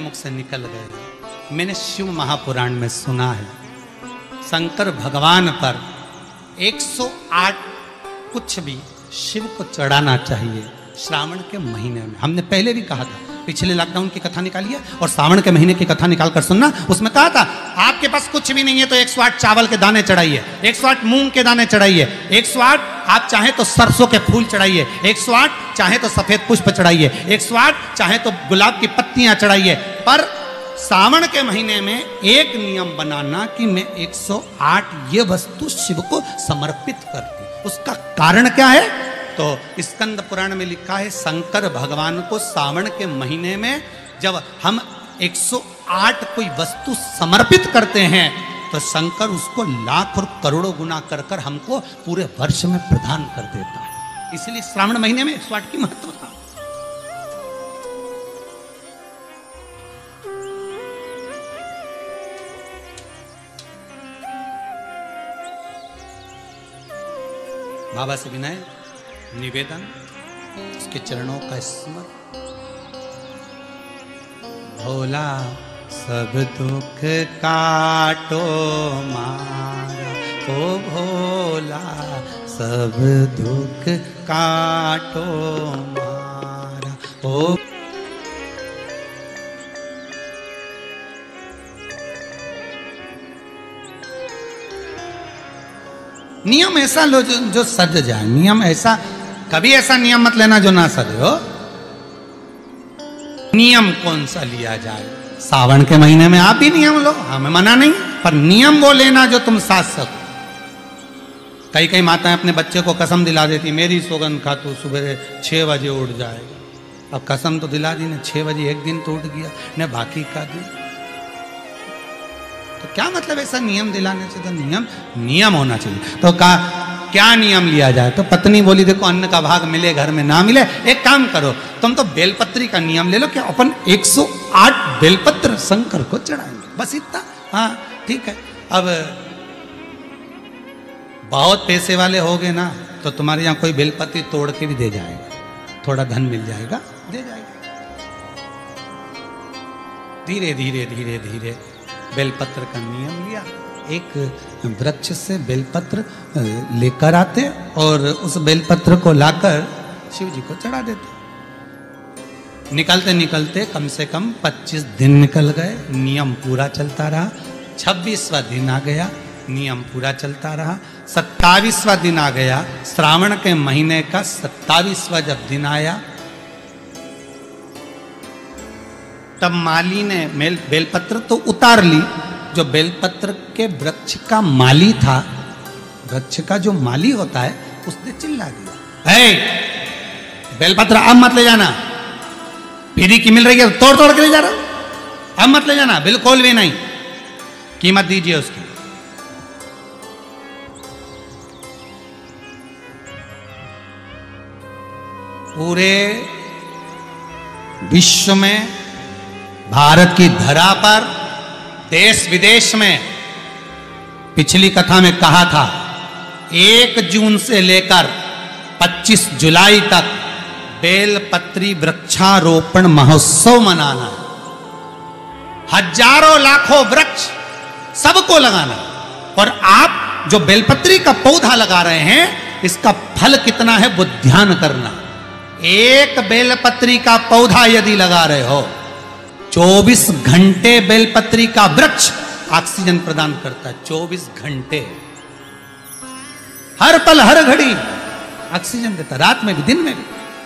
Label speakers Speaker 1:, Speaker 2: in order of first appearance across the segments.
Speaker 1: मुख से निकल गए। मैंने शिव महापुराण में सुना है शंकर भगवान पर 108 कुछ भी शिव को चढ़ाना चाहिए श्रावण के महीने में। हमने पहले भी कहा था, पिछले लॉकडाउन की कथा निकाली है और सावन के महीने की कथा निकाल कर सुनना। उसमें कहा था आपके पास कुछ भी नहीं है तो 108 चावल के दाने चढ़ाइए, 108 मूंग के दाने चढ़ाइए, 108 आप चाहे तो सरसों के फूल चढ़ाइए, 108 चाहे तो सफेद पुष्प चढ़ाइए, 108 चाहे तो गुलाब की पत्तियां चढ़ाइए। पर सावन के महीने में एक नियम बनाना कि मैं 108 ये वस्तु शिव को समर्पित करती। उसका कारण क्या है? तो स्कंद पुराण में लिखा है शंकर भगवान को सावन के महीने में जब हम 108 कोई वस्तु समर्पित करते हैं तो शंकर उसको लाख और करोड़ों गुना कर कर हमको पूरे वर्ष में प्रदान कर देता है। इसलिए श्रावण महीने में 108 की महत्वता। बाबा से विनय निवेदन, उसके चरणों का स्मरण। भोला सब दुख काटो मारा, ओ भोला सब दुख काटो मारा, ओ नियम ऐसा लो जो सज जाए। नियम ऐसा, कभी ऐसा नियम मत लेना जो ना सजे हो। नियम कौन सा लिया जाए? सावन के महीने में आप भी नियम लो, हमें मना नहीं, पर नियम वो लेना जो तुम साथ सको। कई कई माताएं अपने बच्चे को कसम दिला देती, मेरी सौगंध खा तू सुबह 6 बजे उठ जाएगा। अब कसम तो दिला दी ने, 6 बजे एक दिन तो उठ गया ने, बाकी का दिन तो क्या मतलब ऐसा नियम दिलाने से? तो नियम होना चाहिए। तो क्या नियम लिया जाए? तो पत्नी बोली देखो अन्न का भाग मिले घर में ना मिले, एक काम करो तुम तो बेलपत्री का नियम ले लो कि अपन 108 बेलपत्र शंकर को चढ़ाएंगे, बस इतना। हाँ ठीक है। अब बहुत पैसे वाले हो गए ना तो तुम्हारे यहाँ कोई बेलपत्री तोड़ के भी दे जाएगा, थोड़ा धन मिल जाएगा, दे जाएगा। धीरे धीरे धीरे धीरे बेलपत्र का नियम लिया। एक वृक्ष से बेलपत्र लेकर आते और उस बेलपत्र को लाकर शिव जी को चढ़ा देते। निकलते निकलते कम से कम 25 दिन निकल गए, नियम पूरा चलता रहा। 26वां दिन आ गया, नियम पूरा चलता रहा। 27वां दिन आ गया, श्रावण के महीने का 27वां जब दिन आया तब माली ने बेलपत्र तो उतार ली। जो बेलपत्र के वृक्ष का माली था, वृक्ष का जो माली होता है, उसने चिल्ला दिया, हे बेलपत्र अब मत ले जाना, फ्री की मिल रही है तोड़ तोड़ के ले जा रहा, अब मत ले जाना, बिल्कुल भी नहीं, कीमत दीजिए उसकी। पूरे विश्व में, भारत की धरा पर, देश विदेश में, पिछली कथा में कहा था 1 जून से लेकर 25 जुलाई तक बेलपत्री वृक्षारोपण महोत्सव मनाना। हजारों लाखों वृक्ष सबको लगाना। और आप जो बेलपत्री का पौधा लगा रहे हैं, इसका फल कितना है वो ध्यान करना। एक बेलपत्री का पौधा यदि लगा रहे हो, 24 घंटे बेलपत्री का वृक्ष ऑक्सीजन प्रदान करता है। 24 घंटे, हर पल हर घड़ी ऑक्सीजन देता, रात में भी दिन में भी।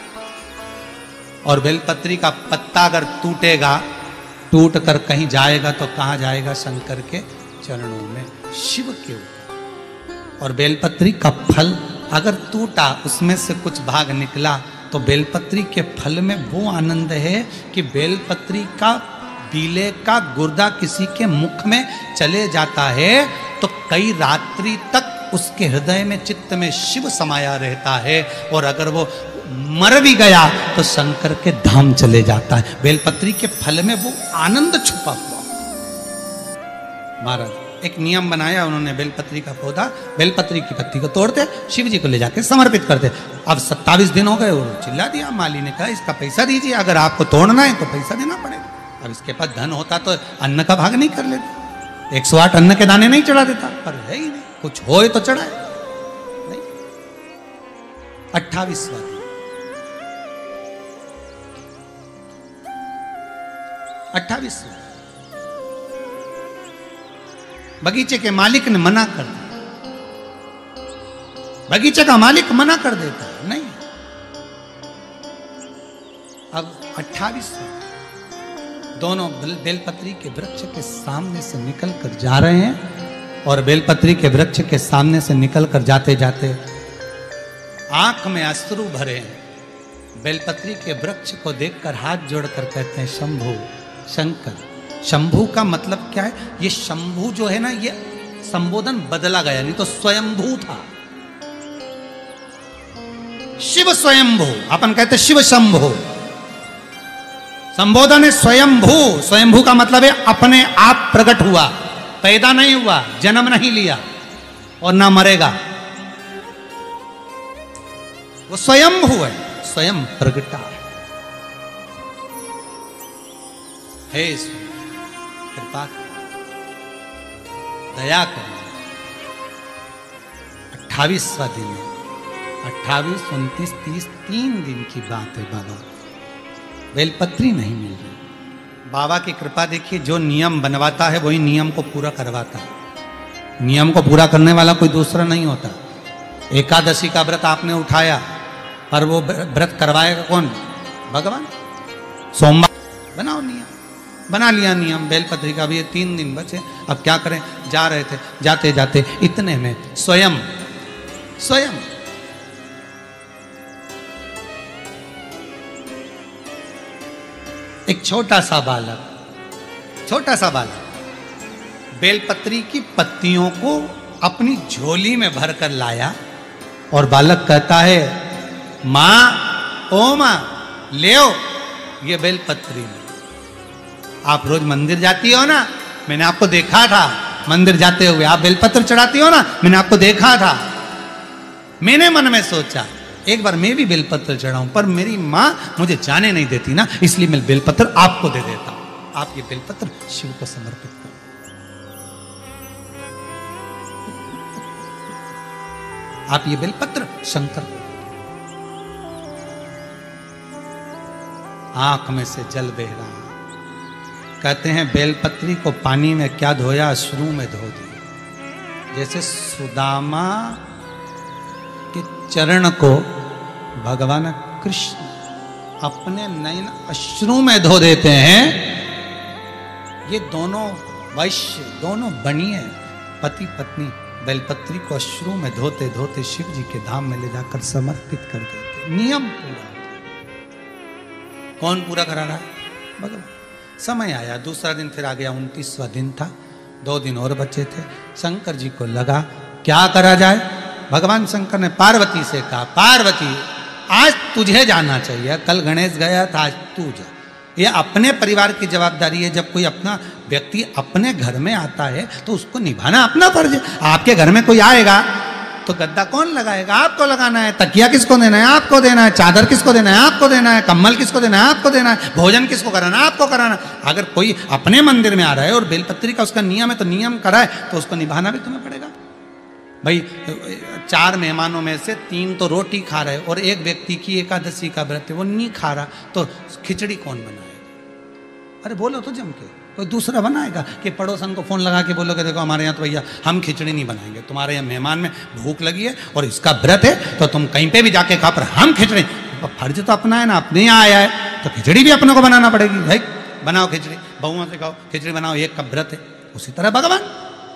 Speaker 1: और बेलपत्री का पत्ता अगर टूटेगा, टूट कर कहीं जाएगा तो कहां जाएगा? शंकर के चरणों में, शिव के ऊपर। और बेलपत्री का फल अगर टूटा, उसमें से कुछ भाग निकला, तो बेलपत्री के फल में वो आनंद है कि बेलपत्री का पीले का गुर्दा किसी के मुख में चले जाता है तो कई रात्रि तक उसके हृदय में, चित्त में शिव समाया रहता है। और अगर वो मर भी गया तो शंकर के धाम चले जाता है। बेलपत्री के फल में वो आनंद छुपा हुआ। महाराज एक नियम बनाया उन्होंने, बेलपत्री का पौधा, बेलपत्री की पत्ती को तोड़ते, शिव जी को ले जाके समर्पित करते। अब 27 दिन हो गए, वो चिल्ला दिया, माली ने कहा इसका पैसा दीजिए, अगर आपको तोड़ना है तो पैसा देना पड़ेगा। अब इसके पास धन होता तो अन्न का भाग नहीं कर लेता, 108 अन्न के दाने नहीं चढ़ा देता, पर है ही नहीं, कुछ होए तो चढ़ाए नहीं। 28वां दिन, 28वां, बगीचे के मालिक ने मना कर दिया। बगीचे का मालिक मना कर देता है, नहीं। अब 28वां, दोनों बेलपत्री के वृक्ष के सामने से निकल कर जा रहे हैं और बेलपत्री के वृक्ष के सामने से निकल कर जाते जाते आंख में अश्रु भरे हैं। बेलपत्री के वृक्ष को देखकर हाथ जोड़कर कहते हैं शंभु, शंकर। शंभु का मतलब क्या है? ये शंभु जो है ना, ये संबोधन बदला गया, नहीं तो स्वयंभू था। शिव स्वयंभू, अपन कहते शिव शंभु। संबोधन है स्वयंभू। स्वयंभू का मतलब है अपने आप प्रकट हुआ, पैदा नहीं हुआ, जन्म नहीं लिया और ना मरेगा। वो स्वयंभू है, स्वयं प्रगटा है। हे कृपा दया कर। 28वां दिन है, 28, 29, 30, 3 दिन की बात है बाबा। बेलपत्री नहीं मिल रही। बाबा की कृपा देखिए, जो नियम बनवाता है वही नियम को पूरा करवाता है। नियम को पूरा करने वाला कोई दूसरा नहीं होता। एकादशी का व्रत आपने उठाया, पर वो व्रत करवाएगा कौन? भगवान। सोमवार बनाओ नियम, बना लिया नियम बेलपत्री का भी। ये 3 दिन बचे, अब क्या करें? जा रहे थे, जाते जाते इतने में स्वयं एक छोटा सा बालक बेलपत्री की पत्तियों को अपनी झोली में भरकर लाया और बालक कहता है, माँ, ओ माँ, ले आओ ये बेलपत्री। आप रोज मंदिर जाती हो ना, मैंने आपको देखा था मंदिर जाते हुए। आप बेलपत्र चढ़ाती हो ना, मैंने आपको देखा था। मैंने मन में सोचा एक बार मैं भी बेलपत्र चढ़ाऊं, पर मेरी माँ मुझे जाने नहीं देती ना, इसलिए मैं बेलपत्र आपको दे देता हूं। आप ये बेलपत्र शिव को समर्पित करो। आप ये बेलपत्र शंकर को। आंख में से जल बह रहा। कहते हैं बेलपत्री को पानी में क्या धोया? अश्रु में धो दिया। जैसे सुदामा के चरण को भगवान कृष्ण अपने नयन अश्रु में धो देते हैं। ये दोनों वैश्य, दोनों बनिए पति पत्नी बेलपत्री को अश्रु में धोते धोते शिव जी के धाम में ले जाकर समर्पित कर देते। नियम पूरा। कौन पूरा करा रहा है? भगवान। समय आया, दूसरा दिन फिर आ गया, 29वां दिन था। 2 दिन और बचे थे। शंकर जी को लगा क्या करा जाए। भगवान शंकर ने पार्वती से कहा, पार्वती आज तुझे जाना चाहिए, कल गणेश गया था, आज तू जा। ये अपने परिवार की जवाबदारी है। जब कोई अपना व्यक्ति अपने घर में आता है तो उसको निभाना अपना फर्ज है। आपके घर में कोई आएगा तो गद्दा कौन लगाएगा? आपको लगाना है। तकिया किसको देना है? आपको देना है। चादर किसको देना है? आपको देना है। कम्बल किसको देना है? आपको देना है। भोजन किसको कराना है? आपको कराना। अगर कोई अपने मंदिर में आ रहा है और बेलपत्री का उसका नियम है तो नियम कराए तो उसको निभाना भी तुम्हें पड़ेगा। भाई 4 मेहमानों में से 3 तो रोटी खा रहे और एक व्यक्ति की एकादशी का व्रत है, वो नहीं खा रहा, तो खिचड़ी कौन बनाएगा? अरे बोलो तो जम के, कोई दूसरा बनाएगा कि पड़ोसन को फोन लगा के बोलोगे देखो हमारे यहाँ तो भैया हम खिचड़ी नहीं बनाएंगे, तुम्हारे यहाँ मेहमान में भूख लगी है और इसका व्रत है तो तुम कहीं पे भी जाके खा, पर हम खिचड़ी। फर्ज तो अपना है ना, अपने यहाँ आया है तो खिचड़ी भी अपने को बनाना पड़ेगी। भाई बनाओ खिचड़ी, बहुओं से कहो खिचड़ी बनाओ, एक कप व्रत है। उसी तरह भगवान,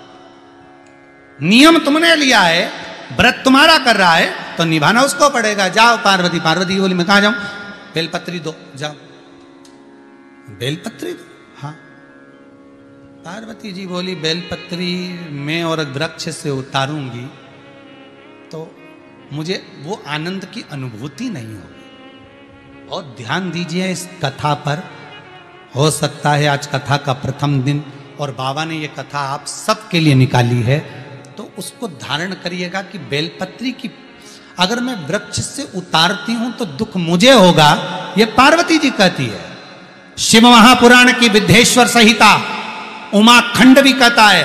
Speaker 1: नियम तुमने लिया है, व्रत तुम्हारा कर रहा है तो निभाना उसको पड़ेगा। जाओ पार्वती। पार्वती बोली मैं कहाँ जाऊं? बेलपत्री दो, जाओ बेलपत्री दो। हाँ, पार्वती जी बोली बेलपत्री मैं और वृक्ष से उतारूंगी तो मुझे वो आनंद की अनुभूति नहीं होगी। और ध्यान दीजिए इस कथा पर। हो सकता है आज कथा का प्रथम दिन और बाबा ने ये कथा आप सबके लिए निकाली है, तो उसको धारण करिएगा कि बेलपत्री की अगर मैं वृक्ष से उतारती हूं तो दुख मुझे होगा, ये पार्वती जी कहती है। शिव महापुराण की विद्धेश्वर संहिता उमाखंड भी कहता है,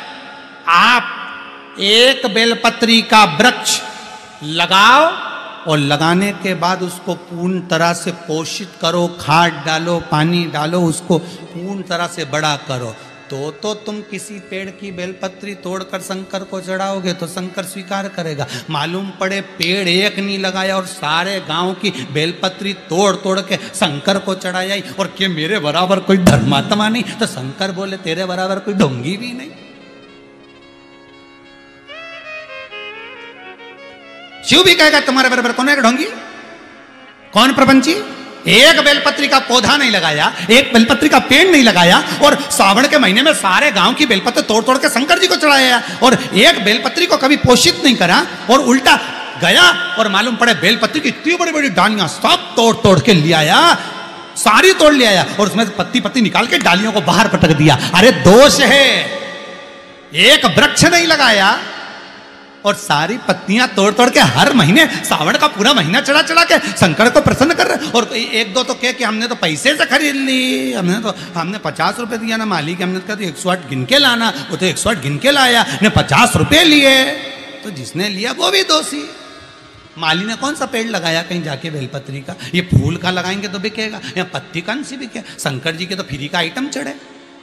Speaker 1: आप एक बेलपत्री का वृक्ष लगाओ और लगाने के बाद उसको पूर्ण तरह से पोषित करो, खाद डालो, पानी डालो, उसको पूर्ण तरह से बड़ा करो, तो तुम किसी पेड़ की बेलपत्री तोड़कर शंकर को चढ़ाओगे तो शंकर स्वीकार करेगा। मालूम पड़े पेड़ एक नहीं लगाया और सारे गांव की बेलपत्री तोड़ तोड़ के शंकर को चढ़ाया और कि मेरे बराबर कोई धर्मात्मा नहीं, तो शंकर बोले तेरे बराबर कोई ढोंगी भी नहीं। शिव भी कहेगा तुम्हारे बराबर कौन है ढोंगी, कौन प्रपंची। एक बेलपत्री का पौधा नहीं लगाया, एक बेलपत्री का पेड़ नहीं लगाया और सावन के महीने में सारे गांव की बेलपत्र तोड़ तोड़ के शंकर जी को चढ़ाया और एक बेलपत्री को कभी पोषित नहीं करा और उल्टा गया और मालूम पड़े बेलपत्री की इतनी बड़ी बड़ी डालियां सब तोड़ तोड़ के ले आया, सारी तोड़ ले आया और उसमें पत्ती पत्ती निकाल के डालियों को बाहर पटक दिया। अरे दोष है, एक वृक्ष नहीं लगाया और सारी पत्तियां तोड़ तोड़ के हर महीने सावन का पूरा महीना चढ़ा चढ़ा के शंकर को प्रसन्न कर रहे। और एक दो तो कह कि हमने तो पैसे से खरीद ली, हमने 50 रुपए दिया ना मालिक, हमने कहा 108 गिन के लाना, वो तो 108 गिन के लाया, ने 50 रुपए लिए, तो जिसने लिया वो भी दोषी। माली ने कौन सा पेड़ लगाया कहीं जाके बेलपत्री का, ये फूल का लगाएंगे तो बिकेगा या पत्ती कौन सी बिके, शंकर जी के तो फ्री का आइटम चढ़े,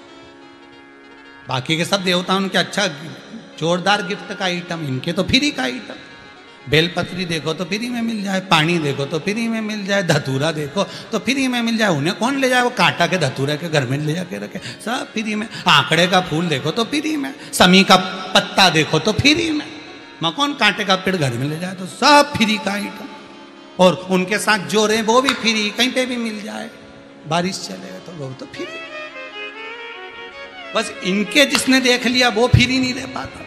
Speaker 1: बाकी के सब देवता उनके अच्छा जोरदार गिफ्ट का आइटम, इनके तो फ्री का आइटम। बेलपत्री देखो तो फ्री में मिल जाए, पानी देखो तो फ्री में मिल जाए, धतूरा देखो तो फ्री में मिल जाए, उन्हें कौन ले जाए, वो कांटा के धतूरा के घर में ले जाके रखे, सब फ्री में। आंकड़े का फूल देखो तो फ्री में, समी का पत्ता देखो तो फ्री में, मैं कौन कांटे का पेड़ घर में ले जाए, तो सब फ्री का आइटम। और उनके साथ जो रहे वो भी फ्री, कहीं पे भी मिल जाए, बारिश चले तो वो तो फ्री। बस इनके जिसने देख लिया वो फ्री नहीं ले पाता।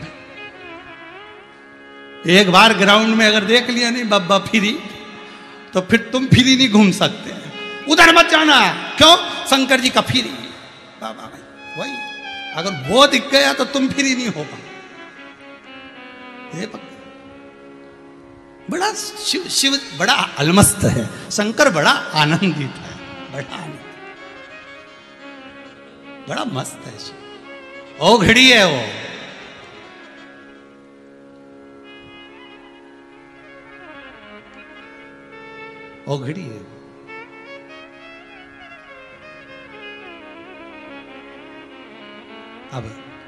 Speaker 1: एक बार ग्राउंड में अगर देख लिया नहीं बब्बा फ्री, तो फिर तुम फ्री नहीं घूम सकते, उधर मत जाना, क्यों, शंकर जी का फ्री। बाबा भाई वही, अगर वो दिख गया तो तुम फ्री नहीं हो पाए। बड़ा शिव बड़ा अलमस्त है, शंकर बड़ा आनंदित है, बड़ा आनंद, बड़ा मस्त है शिव। ओ घड़ी है वो, ओ घड़ी है। अब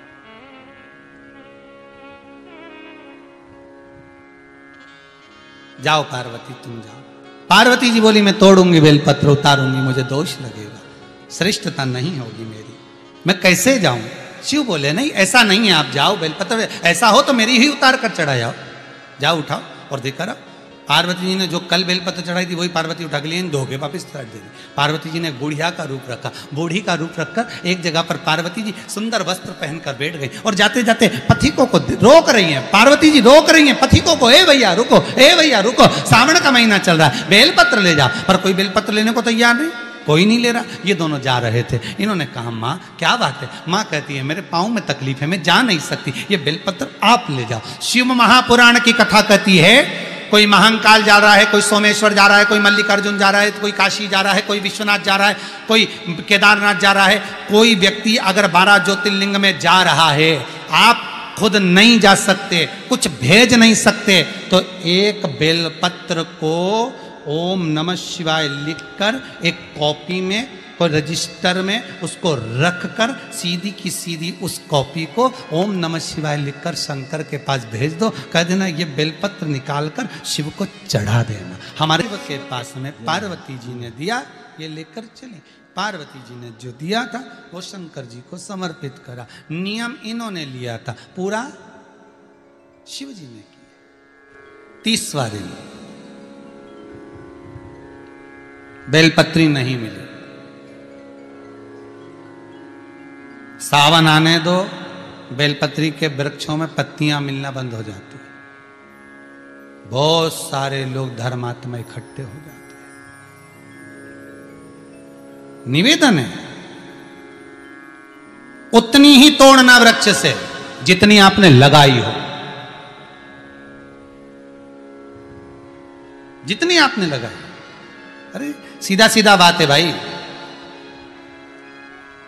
Speaker 1: जाओ पार्वती तुम जाओ। पार्वती जी बोली मैं तोड़ूंगी बेलपत्र, उतारूंगी, मुझे दोष लगेगा, श्रेष्ठता नहीं होगी मेरी, मैं कैसे जाऊं। शिव बोले नहीं ऐसा नहीं है, आप जाओ, बेलपत्र ऐसा हो तो मेरी ही उतार कर चढ़ा जाओ, जाओ उठाओ और देखकर आओ। पार्वती जी ने जो कल बेलपत्र चढ़ाई थी वही पार्वती उठा के लिए धोखे वापिस चढ़ दी। पार्वती जी ने बुढ़िया का रूप रखा, बूढ़ी का रूप रखकर एक जगह पर पार्वती जी सुंदर वस्त्र पहनकर बैठ गई और जाते जाते पथिकों को रोक रही हैं। पार्वती जी रोक रही हैं पथिकों को, ए भैया रुको, ए भैया रुको, सावन का महीना चल रहा है, बेलपत्र ले जाओ। पर कोई बेलपत्र लेने को तैयार नहीं, कोई नहीं ले रहा। ये दोनों जा रहे थे, इन्होंने कहा माँ क्या बात है। माँ कहती है मेरे पाँव में तकलीफ है, मैं जा नहीं सकती, ये बेलपत्र आप ले जाओ। शिव महापुराण की कथा कहती है कोई महाकाल जा रहा है, कोई सोमेश्वर जा रहा है, कोई मल्लिकार्जुन जा रहा है, कोई काशी जा रहा है, कोई विश्वनाथ जा रहा है, कोई केदारनाथ जा रहा है। कोई व्यक्ति अगर 12 ज्योतिर्लिंग में जा रहा है, आप खुद नहीं जा सकते, कुछ भेज नहीं सकते, तो एक बेलपत्र को ओम नमः शिवाय लिखकर एक कॉपी में, कोई रजिस्टर में उसको रखकर सीधी की सीधी उस कॉपी को ओम नमः शिवाय लिखकर शंकर के पास भेज दो। कह देना ये बेलपत्र निकालकर शिव को चढ़ा देना। हमारे के पास में पार्वती जी ने दिया, ये लेकर चले। पार्वती जी ने जो दिया था वो शंकर जी को समर्पित करा। नियम इन्होंने लिया था, पूरा शिव जी ने किया। 30वां दिन बेलपत्री नहीं मिली। सावन आने दो, बेलपत्री के वृक्षों में पत्तियां मिलना बंद हो जाती है। बहुत सारे लोग धर्मात्मा इकट्ठे हो जाते हैं। निवेदन है उतनी ही तोड़ना वृक्ष से जितनी आपने लगाई हो, जितनी आपने लगाई। अरे सीधा सीधा बात है भाई,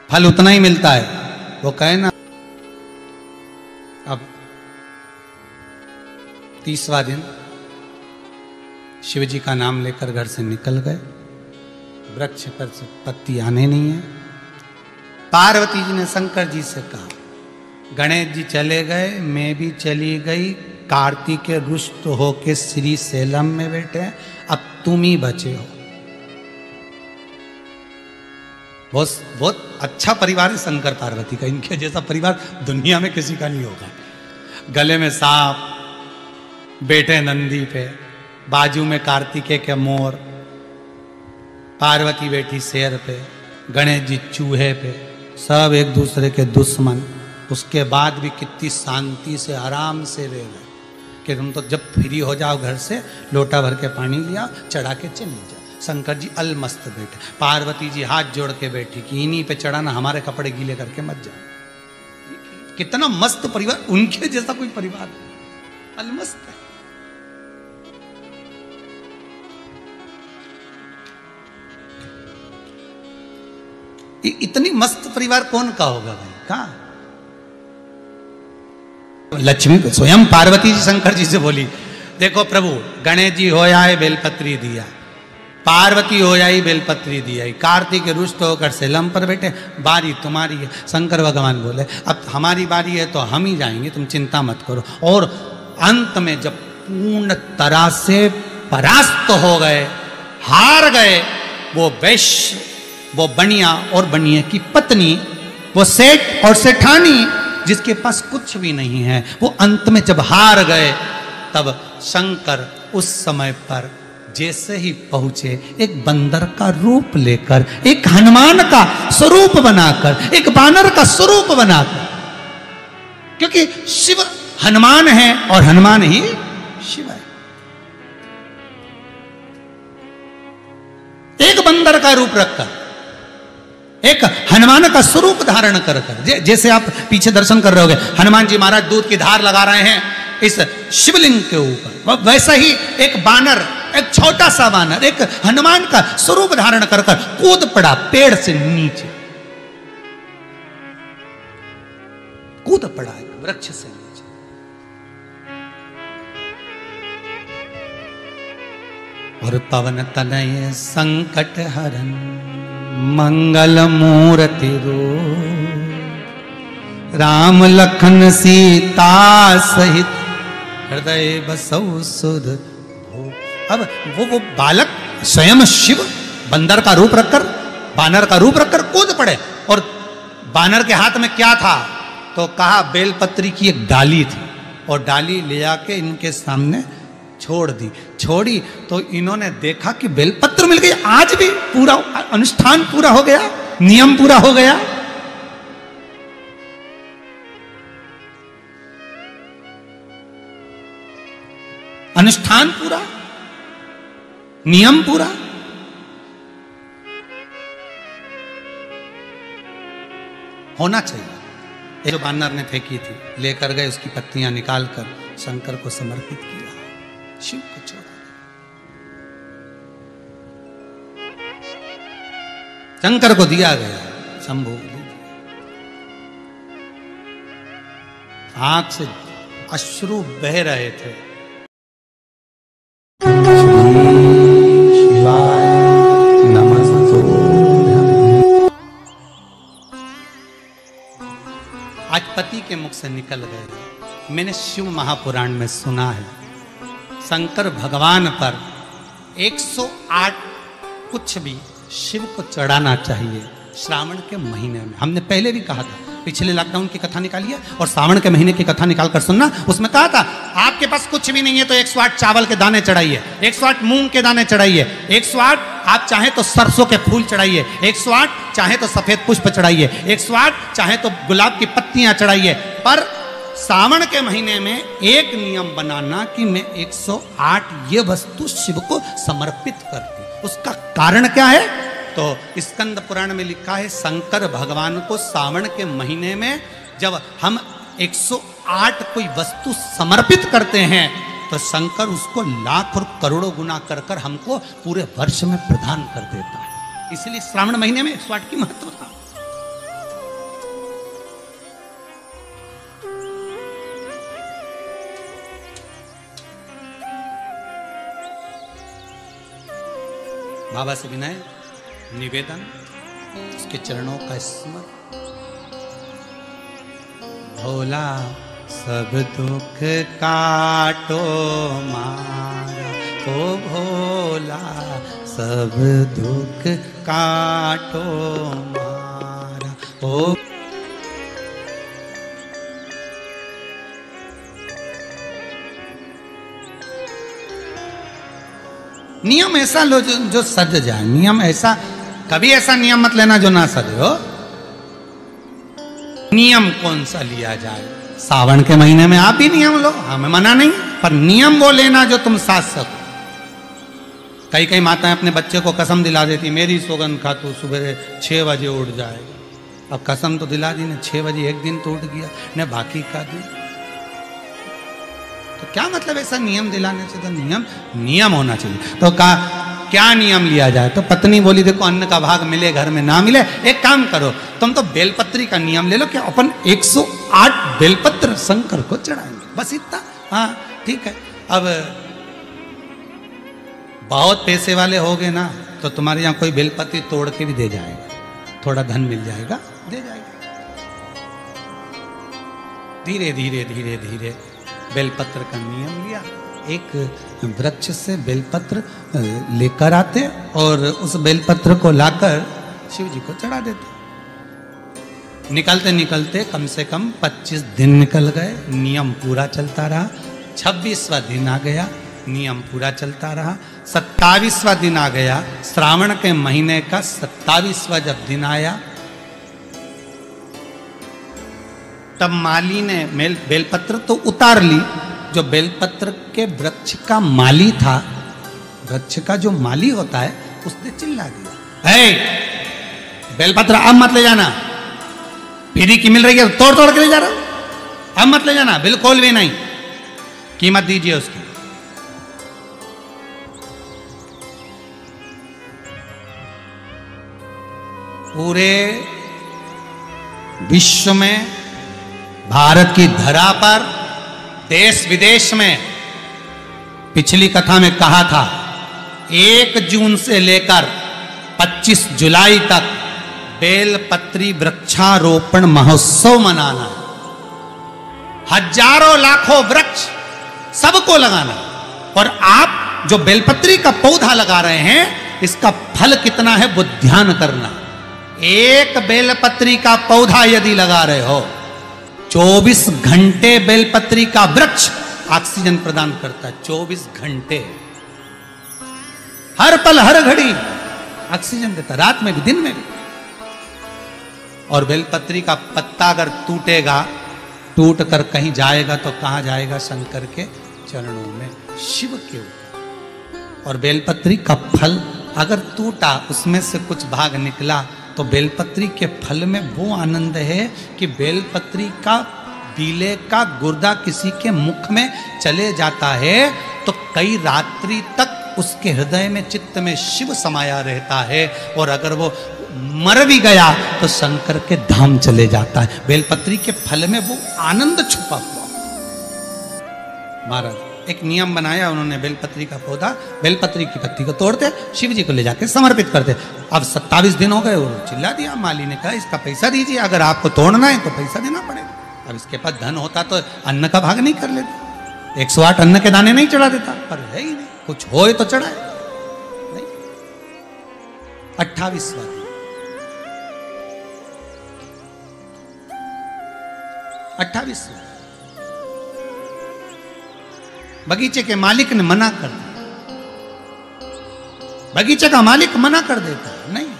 Speaker 1: फल उतना ही मिलता है। वो कहे ना, अब 30वां दिन शिव जी का नाम लेकर घर से निकल गए, वृक्ष पर से पत्ती आने नहीं है। पार्वती जी ने शंकर जी से कहा, गणेश जी चले गए, मैं भी चली गई, कार्तिक रुष्ट होके श्री सेलम में बैठे हैं, अब तुम ही बचे हो। बहुत अच्छा परिवार है शंकर पार्वती का, इनके जैसा परिवार दुनिया में किसी का नहीं होगा। गले में सांप, बैठे नंदी पे, बाजू में कार्तिकेय के मोर, पार्वती बैठी शेर पे, गणेश जी चूहे पे, सब एक दूसरे के दुश्मन। उसके बाद भी कितनी शांति से आराम से रह गए कि तुम तो जब फ्री हो जाओ घर से, लोटा भर के पानी लिया, चढ़ा के चले जाओ। शंकर जी अलमस्त बैठे, पार्वती जी हाथ जोड़ के बैठी कि इन्हीं पे चढ़ाना, हमारे कपड़े गीले करके मत जाओ। कितना मस्त परिवार, उनके जैसा कोई परिवार अलमस्त है। इतनी मस्त परिवार कौन का होगा भाई? कहा लक्ष्मी स्वयं पार्वती जी शंकर जी से बोली, देखो प्रभु, गणेश जी हो आए बेलपत्री दिया, पार्वती हो आई बेलपत्री दिया, कार्तिक रुष्ट होकर सेलम पर बैठे, बारी तुम्हारी है। शंकर भगवान बोले, अब हमारी बारी है तो हम ही जाएंगे, तुम चिंता मत करो। और अंत में जब पूर्ण तरह से परास्त हो गए, हार गए, वो वैश्य, वो बनिया और बनिए की पत्नी, वो सेठ और सेठानी जिसके पास कुछ भी नहीं है, वो अंत में जब हार गए, तब शंकर उस समय पर जैसे ही पहुंचे, एक बंदर का रूप लेकर, एक हनुमान का स्वरूप बनाकर, एक बानर का स्वरूप बनाकर, क्योंकि शिव हनुमान है और हनुमान ही शिव है। एक बंदर का रूप रखकर, एक हनुमान का स्वरूप धारण कर कर, जैसे आप पीछे दर्शन कर रहे होगे, हनुमान जी महाराज दूध की धार लगा रहे हैं इस शिवलिंग के ऊपर, वैसा ही एक बानर, एक छोटा सा बानर, एक हनुमान का स्वरूप धारण कर कर कूद पड़ा पेड़ से नीचे, कूद पड़ा एक वृक्ष से नीचे। और पवन तनय संकट हरन मंगल मूर्ति रूप, राम लखन सीता सहित हृदय बसौ सुध भूप। अब वो बालक स्वयं शिव बंदर का रूप रखकर, बानर का रूप रखकर कूद पड़े। और बानर के हाथ में क्या था? तो कहा बेलपत्री की एक डाली थी, और डाली ले आके इनके सामने छोड़ दी। छोड़ी तो इन्होंने देखा कि बेलपत्र मिल गई। आज भी पूरा अनुष्ठान पूरा हो गया, नियम पूरा हो गया। अनुष्ठान पूरा, नियम पूरा। होना चाहिए। जो बानर ने फेंकी थी लेकर गए, उसकी पत्तियां निकालकर शंकर को समर्पित किया, शिव को छोड़ा। शंकर को दिया गया, शंभु आंख से अश्रु बह रहे थे। शिवाय नमस्तुभ्यं। आज पति के मुख से निकल गए। मैंने शिव महापुराण में सुना है, शंकर भगवान पर 108 कुछ भी शिव को चढ़ाना चाहिए श्रावण के महीने में। हमने पहले भी कहा था, पिछले लॉकडाउन की कथा निकाली है और श्रावण के महीने की कथा निकाल कर सुनना। उसमें कहा था आपके पास कुछ भी नहीं है तो 108 चावल के दाने चढ़ाइए, 108 मूंग के दाने चढ़ाइए, 108 आप चाहे तो सरसों के फूल चढ़ाइए, 108 चाहे तो सफेद पुष्प चढ़ाइए, 108 चाहे तो गुलाब की पत्तियां चढ़ाइए। पर सावन के महीने में एक नियम बनाना कि मैं 108 ये वस्तु शिव को समर्पित करती। उसका कारण क्या है? तो स्कंद पुराण में लिखा है, शंकर भगवान को सावन के महीने में जब हम 108 कोई वस्तु समर्पित करते हैं तो शंकर उसको लाख और करोड़ों गुना कर कर हमको पूरे वर्ष में प्रदान कर देता है। इसलिए श्रावण महीने में 108 की महत्वता। बाबा से विनय निवेदन, उसके चरणों का स्मरण। भोला सब दुख काटो मारा, ओ भोला सब दुख काटो मारा, ओ नियम ऐसा लो जो सज जाए। नियम ऐसा, कभी ऐसा नियम मत लेना जो ना सजे हो। नियम कौन सा लिया जाए? सावन के महीने में आप भी नियम लो, हमें मना नहीं, पर नियम वो लेना जो तुम साध सको। कई कई माताएं अपने बच्चे को कसम दिला देती, मेरी सौगंध खा तू सुबह 6 बजे उठ जाएगा। अब कसम तो दिला दी ने, 6 बजे एक दिन तो उठ गया ने, बाकी का दिन तो क्या मतलब ऐसा नियम दिलाने से? तो नियम होना चाहिए। तो क्या नियम लिया जाए? तो पत्नी बोली देखो अन्न का भाग मिले घर में ना मिले, एक काम करो तुम तो बेलपत्री का नियम ले लो कि अपन 108 बेलपत्र शंकर को चढ़ाएंगे, बस इतना। हाँ ठीक है। अब बहुत पैसे वाले हो गए ना तो तुम्हारे यहाँ कोई बेलपत्री तोड़ के भी दे जाएगा, थोड़ा धन मिल जाएगा, दे जाएगा। धीरे धीरे धीरे धीरे बेलपत्र का नियम लिया। एक वृक्ष से बेलपत्र लेकर आते और उस बेलपत्र को लाकर शिव जी को चढ़ा देते। निकलते निकलते कम से कम 25 दिन निकल गए, नियम पूरा चलता रहा। 26वां दिन आ गया, नियम पूरा चलता रहा। 27वां दिन आ गया, श्रावण के महीने का 27वां जब दिन आया तब माली ने बेलपत्र तो उतार ली। जो बेलपत्र के वृक्ष का माली था, वृक्ष का जो माली होता है, उसने चिल्ला दिया, हे बेलपत्र अब मत ले जाना, पीढ़ी की मिल रही है तोड़ तोड़ के ले जा रहा हूं, अब मत ले जाना, बिल्कुल भी नहीं, कीमत दीजिए उसकी। पूरे विश्व में, भारत की धरा पर, देश विदेश में, पिछली कथा में कहा था 1 जून से लेकर 25 जुलाई तक बेलपत्री वृक्षारोपण महोत्सव मनाना, हजारों लाखों वृक्ष सबको लगाना। और आप जो बेलपत्री का पौधा लगा रहे हैं, इसका फल कितना है वो ध्यान करना। एक बेलपत्री का पौधा यदि लगा रहे हो, 24 घंटे बेलपत्री का वृक्ष ऑक्सीजन प्रदान करता है। 24 घंटे, हर पल हर घड़ी ऑक्सीजन देता, रात में भी दिन में भी। और बेलपत्री का पत्ता अगर टूटेगा, टूट कर कहीं जाएगा तो कहां जाएगा? शंकर के चरणों में, शिव के ऊपर। और बेलपत्री का फल अगर टूटा, उसमें से कुछ भाग निकला, तो बेलपत्री के फल में वो आनंद है कि बेलपत्री का बीले का गुर्दा किसी के मुख में चले जाता है तो कई रात्रि तक उसके हृदय में, चित्त में शिव समाया रहता है। और अगर वो मर भी गया तो शंकर के धाम चले जाता है। बेलपत्री के फल में वो आनंद छुपा हुआ। महाराज एक नियम बनाया उन्होंने, बेलपत्री का पौधा, बेलपत्री की पत्ती को तोड़ते, शिव जी को ले जाके समर्पित करते। अब 27 दिन हो गए, वो चिल्ला दिया, माली ने कहा इसका पैसा दीजिए, अगर आपको तोड़ना है तो पैसा देना पड़ेगा। अब इसके पास धन होता तो अन्न का भाग नहीं कर लेता, 108 अन्न के दाने नहीं चढ़ा देता, पर है ही नहीं, कुछ हो तो चढ़ाए नहीं। 28वां दिन, 28वां, बगीचे के मालिक ने मना कर दिया। बगीचे का मालिक मना कर देता है, नहीं।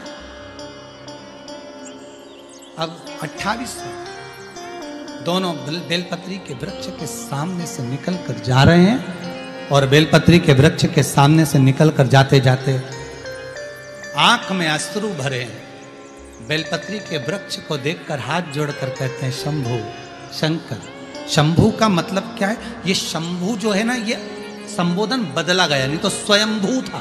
Speaker 1: अब 28वां, दोनों बेलपत्री के वृक्ष के सामने से निकल कर जा रहे हैं। और बेलपत्री के वृक्ष के सामने से निकल कर जाते जाते आंख में अश्रु भरे हैं। बेलपत्री के वृक्ष को देखकर हाथ जोड़कर कहते हैं, शंभु, शंकर। शंभु का मतलब क्या है? ये शंभु जो है ना, ये संबोधन बदला गया, नहीं तो स्वयंभू था।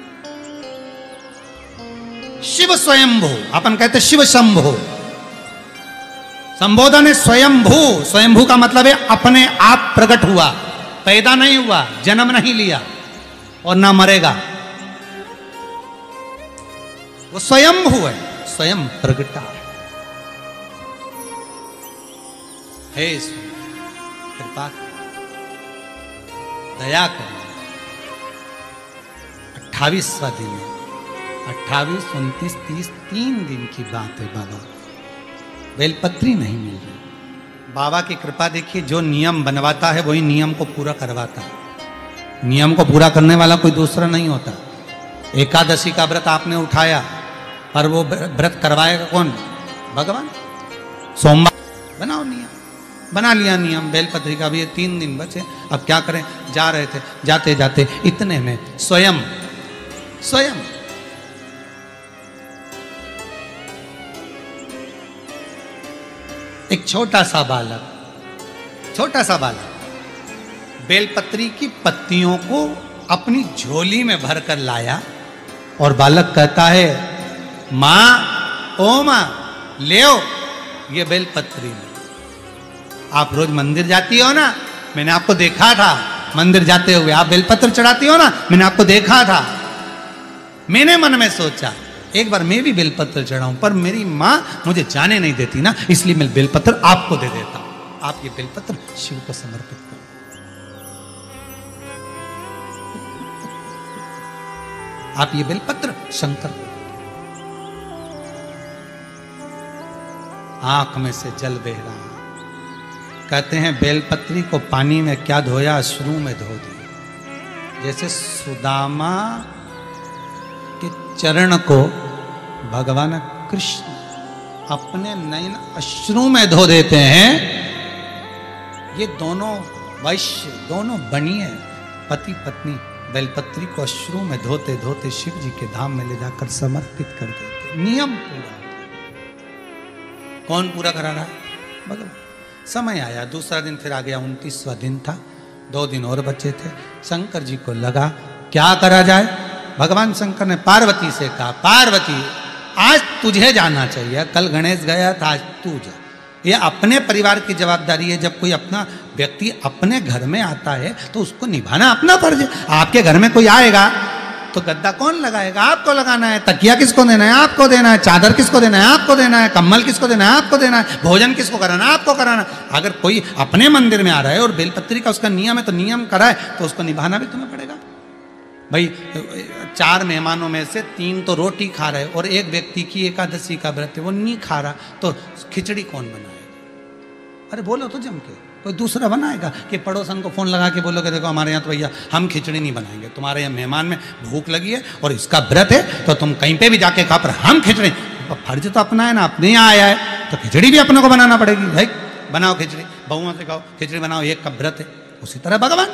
Speaker 1: शिव स्वयंभू, अपन कहते शिव शंभु, संबोधन है स्वयंभू। स्वयंभू का मतलब है अपने आप प्रकट हुआ, पैदा नहीं हुआ, जन्म नहीं लिया और ना मरेगा। वो स्वयंभू है, स्वयं प्रगटा है। हे कृपा दया कर। 28वां दिन है, 28, 29, 30, 3 दिन की बात है बाबा। बेलपत्री नहीं मिल रही। बाबा की कृपा देखिए, जो नियम बनवाता है वही नियम को पूरा करवाता है। नियम को पूरा करने वाला कोई दूसरा नहीं होता। एकादशी का व्रत आपने उठाया, पर वो व्रत करवाएगा कौन? भगवान। सोमवार बनाओ नियम, बना लिया नियम बेलपत्री का भी। ये 3 दिन बचे, अब क्या करें? जा रहे थे, जाते जाते इतने में स्वयं एक छोटा सा बालक बेलपत्री की पत्तियों को अपनी झोली में भरकर लाया और बालक कहता है, मां, ओ मां, ले आओ ये बेलपत्री। आप रोज मंदिर जाती हो ना, मैंने आपको देखा था मंदिर जाते हुए, आप बेलपत्र चढ़ाती हो ना, मैंने आपको देखा था। मैंने मन में सोचा एक बार मैं भी बेलपत्र चढ़ाऊं, पर मेरी मां मुझे जाने नहीं देती ना, इसलिए मैं बेलपत्र आपको दे देता हूं। आप ये बेलपत्र शिव को समर्पित करो। आप ये बेलपत्र शंकर को। आंख में से जल बह रहा। कहते हैं बेलपत्री को पानी में क्या धोया? अश्रु में धो दिया। जैसे सुदामा के चरण को भगवान कृष्ण अपने नयन अश्रु में धो देते हैं। ये दोनों वैश्य, दोनों बनिए पति पत्नी बेलपत्री को अश्रु में धोते धोते शिव जी के धाम में ले जाकर समर्पित कर देते। नियम पूरा। कौन पूरा करा रहा है? भगवान। समय आया, दूसरा दिन फिर आ गया, 29वां दिन था। 2 दिन और बचे थे। शंकर जी को लगा क्या करा जाए। भगवान शंकर ने पार्वती से कहा, पार्वती आज तुझे जाना चाहिए, कल गणेश गया था, आज तू जा। ये अपने परिवार की जवाबदारी है। जब कोई अपना व्यक्ति अपने घर में आता है तो उसको निभाना अपना फर्ज है। आपके घर में कोई आएगा तो गद्दा कौन लगाएगा? आपको लगाना है। तकिया किसको देना है? आपको देना है। चादर किसको देना है? आपको देना है। कम्बल किसको देना है? आपको देना है। भोजन किसको कराना है? आपको कराना है। अगर कोई अपने मंदिर में आ रहा है और बेलपत्री का उसका नियम है तो नियम कराए तो उसको निभाना भी तुम्हें पड़ेगा। भाई 4 मेहमानों में से 3 तो रोटी खा रहे और एक व्यक्ति की एकादशी का व्रत है, वो नहीं खा रहा, तो खिचड़ी कौन बनाएगा? अरे बोलो तो जम के, कोई दूसरा बनाएगा कि पड़ोसन को फोन लगा के बोलोगे देखो हमारे यहाँ तो भैया हम खिचड़ी नहीं बनाएंगे, तुम्हारे यहाँ मेहमान में भूख लगी है और इसका व्रत है तो तुम कहीं पे भी जाके खा, पर हम खिचड़ी। फर्ज तो अपना है ना, अपने यहाँ आया है तो खिचड़ी भी अपने को बनाना पड़ेगी। भाई बनाओ खिचड़ी, बहुओं से कहो खिचड़ी बनाओ, एक का व्रत है। उसी तरह भगवान,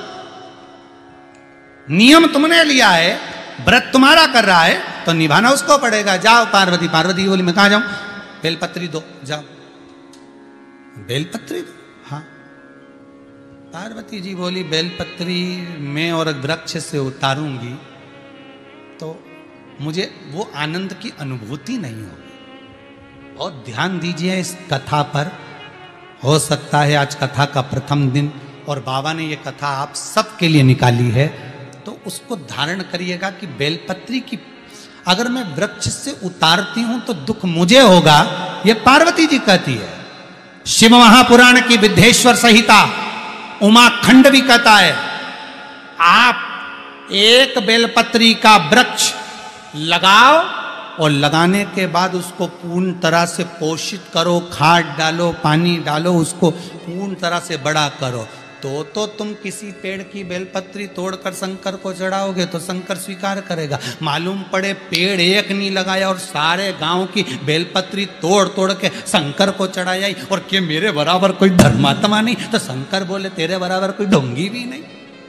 Speaker 1: नियम तुमने लिया है, व्रत तुम्हारा कर रहा है तो निभाना उसको पड़ेगा। जाओ पार्वती। पार्वती बोली मैं कहाँ जाऊं? बेलपत्री दो, जाओ बेलपत्री दो। हाँ, पार्वती जी बोली बेलपत्री मैं और वृक्ष से उतारूंगी तो मुझे वो आनंद की अनुभूति नहीं होगी। बहुत ध्यान दीजिए इस कथा पर। हो सकता है आज कथा का प्रथम दिन और बाबा ने ये कथा आप सबके लिए निकाली है, तो उसको धारण करिएगा कि बेलपत्री की अगर मैं वृक्ष से उतारती हूं तो दुख मुझे होगा, ये पार्वती जी कहती है। शिव महापुराण की विद्येश्वर संहिता उमाखंड भी कहता है, आप एक बेलपत्री का वृक्ष लगाओ और लगाने के बाद उसको पूर्ण तरह से पोषित करो, खाद डालो, पानी डालो, उसको पूर्ण तरह से बड़ा करो, तो तुम किसी पेड़ की बेलपत्री तोड़कर शंकर को चढ़ाओगे तो शंकर स्वीकार करेगा। मालूम पड़े पेड़ एक नहीं लगाया और सारे गांव की बेलपत्री तोड़ तोड़ के शंकर को चढ़ाया और कि मेरे बराबर कोई धर्मात्मा नहीं, तो शंकर बोले तेरे बराबर कोई ढोंगी भी नहीं।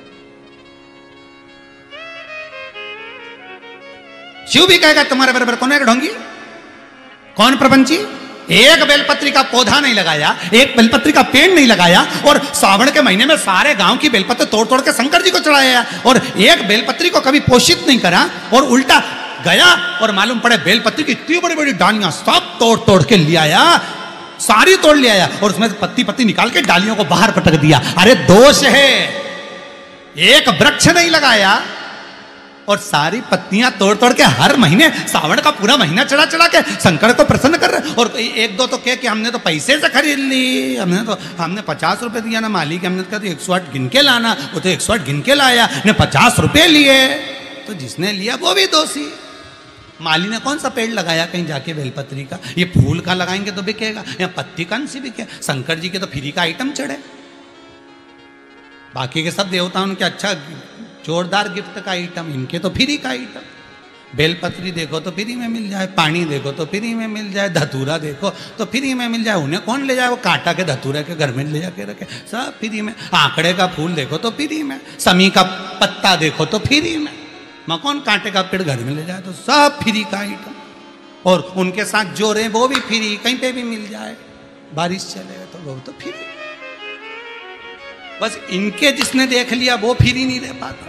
Speaker 1: शिव भी कहेगा तुम्हारे बराबर कौन है ढोंगी, कौन प्रपंची? एक बेलपत्री का पौधा नहीं लगाया, एक बेलपत्री का पेड़ नहीं लगाया और सावन के महीने में सारे गांव की बेलपत्र तोड़ तोड़ के शंकर जी को चढ़ाया और एक बेलपत्री को कभी पोषित नहीं करा और उल्टा गया और मालूम पड़े बेलपत्री की इतनी बड़ी बड़ी डालियां सब तोड़ तोड़ के ले आया, सारी तोड़ ले आया और उसमें से पत्ती पत्ती निकाल के डालियों को बाहर पटक दिया। अरे दोष है, एक वृक्ष नहीं लगाया, और सारी पत्तियां तोड़ तोड़ के हर महीने सावन का पूरा महीना चढ़ा चढ़ा के शंकर को प्रसन्न कर रहे। और एक दो तो कह कि हमने तो पैसे से खरीद ली, हमने 50 रुपए दिया ना मालिक, हमने कहा 108 गिन के लाना, वो तो 108 गिन के लाया ने 50 रुपए लिए, तो जिसने लिया वो भी दोषी। माली ने कौन सा पेड़ लगाया कहीं जाके बेलपत्री का? ये फूल का लगाएंगे तो बिकेगा, या पत्ती कौन सी बिके? शंकर जी के तो फ्री का आइटम चढ़े, बाकी के सब देवताओं उनके अच्छा जोरदार गिफ्ट का आइटम, इनके तो फ्री का आइटम। बेलपत्री देखो तो फ्री में मिल जाए, पानी देखो तो फ्री में मिल जाए, धतूरा देखो तो फ्री में मिल जाए। उन्हें कौन ले जाए? वो कांटा के धतूरे के घर में ले जाके रखे, सब फ्री में। आंकड़े का फूल देखो तो फ्री में, समी का पत्ता देखो तो फ्री में। मैं कौन कांटे का पेड़ घर में ले जाए? तो सब फ्री का आइटम। और उनके साथ जो रहे वो भी फ्री, कहीं पे भी मिल जाए, बारिश चले तो वो तो फ्री। बस इनके जिसने देख लिया वो फ्री नहीं रह पाता।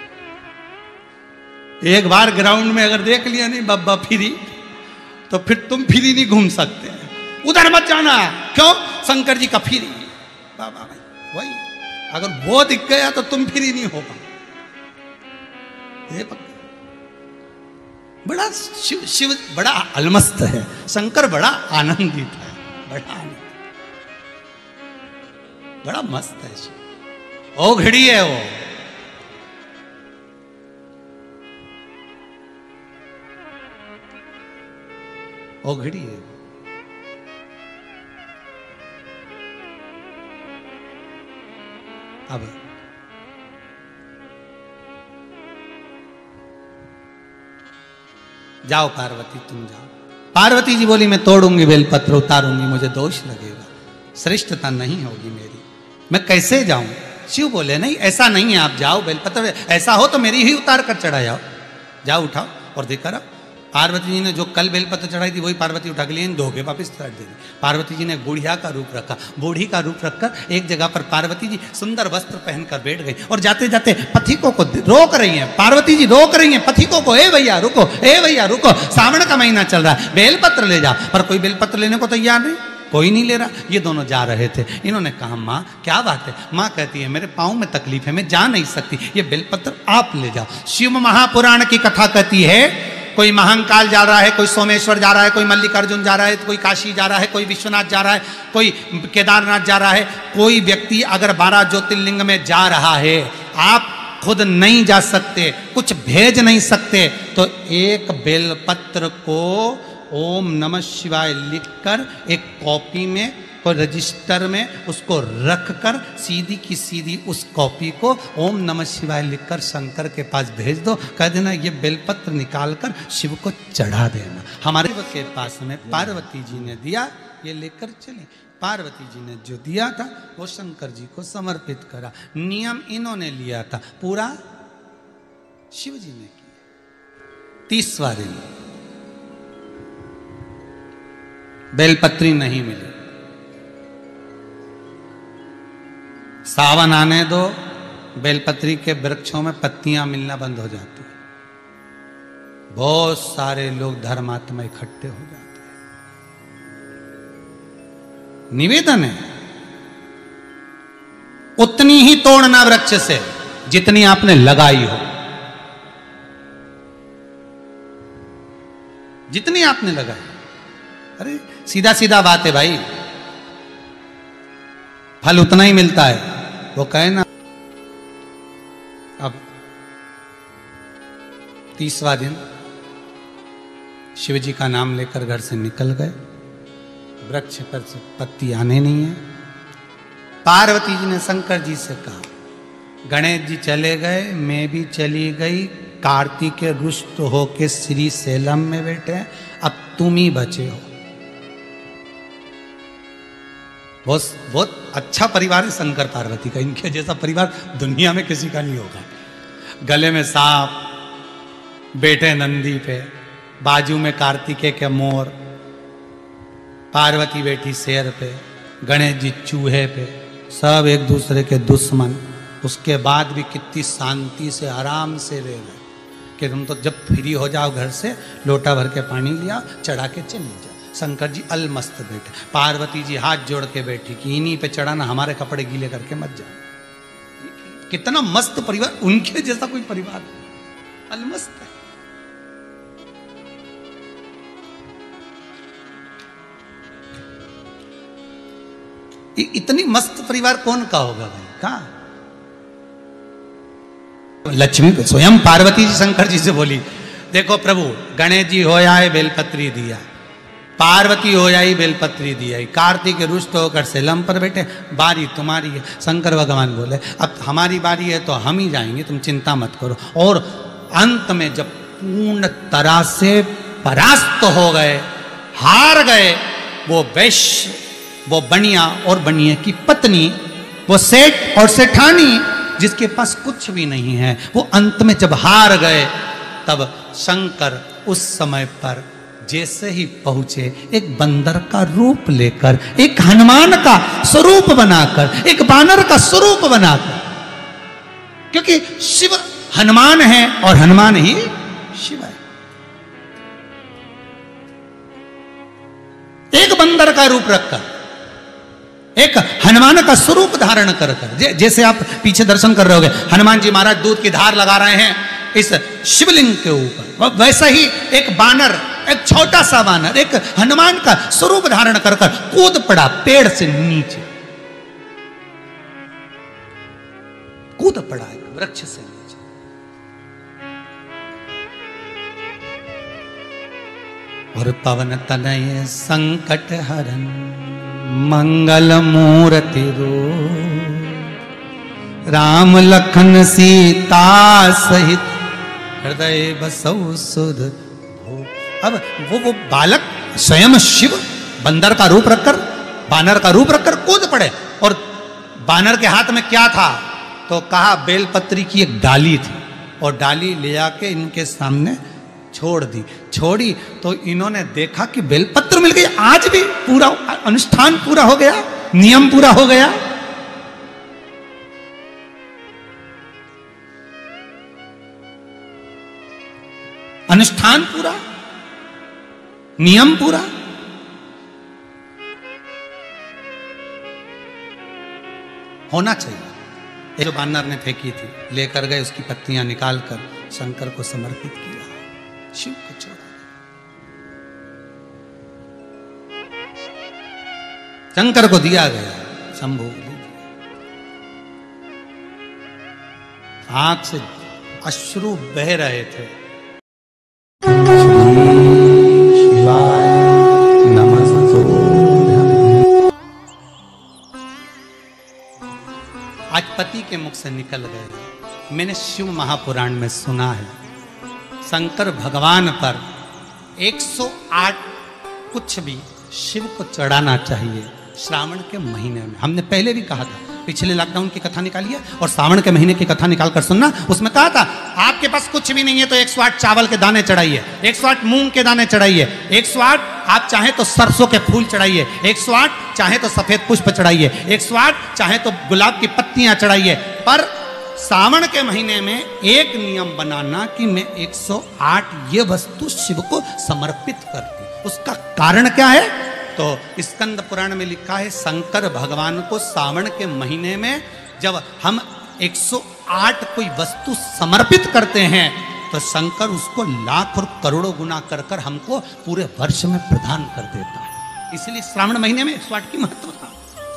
Speaker 1: एक बार ग्राउंड में अगर देख लिया नहीं बब्बा फ्री, तो फिर तुम फ्री नहीं घूम सकते, उधर मत जाना। क्यों? शंकर जी का फ्री। बाबा भाई वही, अगर वो दिख गया तो तुम फ्री नहीं हो पाओ। बड़ा शिव बड़ा अलमस्त है, शंकर बड़ा आनंदित है, बड़ा आनंद, बड़ा मस्त है शिव। ओ घड़ी है वो, ओ घड़ी है। अब जाओ पार्वती, तुम जाओ। पार्वती जी बोली मैं तोड़ूंगी बेलपत्र, उतारूंगी, मुझे दोष लगेगा, श्रेष्ठता नहीं होगी मेरी, मैं कैसे जाऊं? शिव बोले नहीं, ऐसा नहीं है, आप जाओ बेलपत्र, ऐसा हो तो मेरी ही उतार कर चढ़ा जाओ, जाओ उठाओ और देखकर आओ। पार्वती जी ने जो कल बेलपत्र चढ़ाई थी वही पार्वती उठा के लिए धो के वापिस चढ़ा दे दी। पार्वती जी ने बुढ़िया का रूप रखा, बूढ़ी का रूप रखकर एक जगह पर पार्वती जी सुंदर वस्त्र पहनकर बैठ गई और जाते जाते पथिकों को रोक रही हैं। पार्वती जी रोक रही हैं पथिकों को, ए भैया रुको, ए भैया रुको, सावन का महीना चल रहा है, बेलपत्र ले जाओ। पर कोई बेलपत्र लेने को तैयार नहीं, कोई नहीं ले रहा। ये दोनों जा रहे थे, इन्होंने कहा माँ क्या बात है? माँ कहती है मेरे पाँव में तकलीफ है, मैं जा नहीं सकती, ये बेलपत्र आप ले जाओ। शिव महापुराण की कथा कहती है कोई महाकाल जा रहा है, कोई सोमेश्वर जा रहा है, कोई मल्लिकार्जुन जा रहा है, कोई काशी जा रहा है, कोई विश्वनाथ जा रहा है, कोई केदारनाथ जा रहा है। कोई व्यक्ति अगर 12 ज्योतिर्लिंग में जा रहा है, आप खुद नहीं जा सकते, कुछ भेज नहीं सकते, तो एक बेलपत्र को ओम नमः शिवाय लिखकर एक कॉपी में, कोई रजिस्टर में उसको रखकर सीधी की सीधी उस कॉपी को ओम नमः शिवाय लिखकर शंकर के पास भेज दो। कह देना ये बेलपत्र निकालकर शिव को चढ़ा देना। हमारे के पास में पार्वती जी ने दिया, ये लेकर चले। पार्वती जी ने जो दिया था वो शंकर जी को समर्पित करा। नियम इन्होंने लिया था, पूरा शिव जी ने किया। 30वां दिन बेलपत्री नहीं मिली। सावन आने दो, बेलपत्री के वृक्षों में पत्तियां मिलना बंद हो जाती है, बहुत सारे लोग धर्मात्मा इकट्ठे हो जाते हैं। निवेदन है उतनी ही तोड़ना वृक्ष से जितनी आपने लगाई हो, जितनी आपने लगाई। अरे सीधा सीधा बात है भाई, फल उतना ही मिलता है, वो कहे ना। अब 30वां दिन शिव जी का नाम लेकर घर से निकल गए, वृक्ष पर से पत्ती आने नहीं है। पार्वती जी ने शंकर जी से कहा गणेश जी चले गए, मैं भी चली गई, कार्तिक रुष्ट होके श्री सेलम में बैठे, अब तुम ही बचे हो। बहुत अच्छा परिवार है शंकर पार्वती का, इनके जैसा परिवार दुनिया में किसी का नहीं होगा। गले में सांप, बेटे नंदी पे, बाजू में कार्तिकेय के मोर, पार्वती बैठी शेर पे, गणेश जी चूहे पे, सब एक दूसरे के दुश्मन। उसके बाद भी कितनी शांति से आराम से रह गए कि तुम तो जब फ्री हो जाओ घर से, लोटा भर के पानी लिया, चढ़ा के चली जाओ। शंकर जी अलमस्त बैठे, पार्वती जी हाथ जोड़ के बैठी कि इन्हीं पे चढ़ाना, हमारे कपड़े गीले करके मत जाओ। कितना मस्त परिवार, उनके जैसा कोई परिवार। अलमस्त है। इतनी मस्त परिवार कौन का होगा भाई? कहा लक्ष्मी स्वयं पार्वती जी शंकर जी से बोली, देखो प्रभु गणेश जी हो आए बेलपत्री दिया, पार्वती हो आई बेलपत्री दिया, कार्तिक रुष्ट होकर सेलम पर बैठे, बारी तुम्हारी है। शंकर भगवान बोले अब हमारी बारी है तो हम ही जाएंगे, तुम चिंता मत करो। और अंत में जब पूर्ण तरह से परास्त हो गए, हार गए, वो वैश्य, वो बनिया और बनिए की पत्नी, वो सेठ और सेठानी जिसके पास कुछ भी नहीं है, वो अंत में जब हार गए, तब शंकर उस समय पर जैसे ही पहुंचे, एक बंदर का रूप लेकर, एक हनुमान का स्वरूप बनाकर, एक बानर का स्वरूप बनाकर, क्योंकि शिव हनुमान है और हनुमान ही शिव है। एक बंदर का रूप रखकर, एक हनुमान का स्वरूप धारण कर कर, जैसे आप पीछे दर्शन कर रहे होगे, हनुमान जी महाराज दूध की धार लगा रहे हैं इस शिवलिंग के ऊपर, वैसा ही एक बानर, एक छोटा सा बानर, एक हनुमान का स्वरूप धारण कर कर कूद पड़ा पेड़ से नीचे, कूद पड़ा एक वृक्ष से नीचे। और पवन तनय संकट हरन मंगल मूर्ति रो, राम लखन सीता सहित हृदय बसौ सुध हो। अब वो बालक स्वयं शिव बंदर का रूप रखकर, बानर का रूप रखकर कूद पड़े। और बानर के हाथ में क्या था? तो कहा बेलपत्री की एक डाली थी, और डाली ले जाके इनके सामने छोड़ दी। छोड़ी तो इन्होंने देखा कि बेलपत्र मिल गई। आज भी पूरा अनुष्ठान पूरा हो गया, नियम पूरा हो गया। अनुष्ठान पूरा, नियम पूरा। होना चाहिए। जो बानर ने फेंकी थी लेकर गए, उसकी पत्तियां निकालकर शंकर को समर्पित किया, शिव को छोड़ा। शंकर को दिया गया, शंभु आंख से अश्रु बह रहे थे। शिवाय नमस्तुभ्यं। आज पति के मुख से निकल गए। मैंने शिव महापुराण में सुना है, शंकर भगवान पर 108 कुछ भी शिव को चढ़ाना चाहिए श्रावण के महीने में। हमने पहले भी कहा था, पिछले लॉकडाउन की कथा निकाली है और श्रावण के महीने की कथा निकाल कर सुनना। उसमें कहा था आपके पास कुछ भी नहीं है तो 108 चावल के दाने चढ़ाइए, 108 मूंग के दाने चढ़ाइए, 108 आप चाहे तो सरसों के फूल चढ़ाइए, 108 चाहे तो सफेद पुष्प चढ़ाइए, 108 चाहे तो गुलाब की पत्तियां चढ़ाइए। पर सावन के महीने में एक नियम बनाना कि मैं 108 ये वस्तु शिव को समर्पित करती। उसका कारण क्या है? तो स्कंद पुराण में लिखा है, शंकर भगवान को सावन के महीने में जब हम 108 कोई वस्तु समर्पित करते हैं तो शंकर उसको लाख और करोड़ों गुना कर कर हमको पूरे वर्ष में प्रदान कर देता है। इसलिए श्रावण महीने में 108 की महत्वता।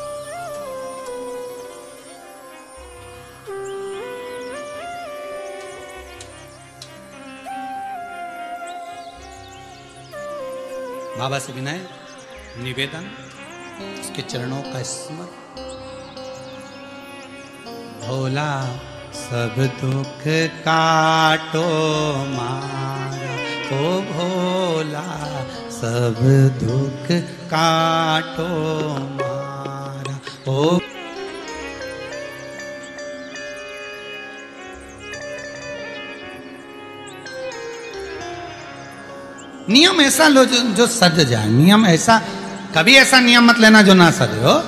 Speaker 1: बाबा से विनय निवेदन, उसके चरणों का स्मरण। भोला सब दुख काटो मारा, ओ भोला सब दुख काटो मारा, ओ नियम ऐसा लो जो सज जाए। नियम ऐसा, कभी ऐसा नियम मत लेना जो ना सजे हो।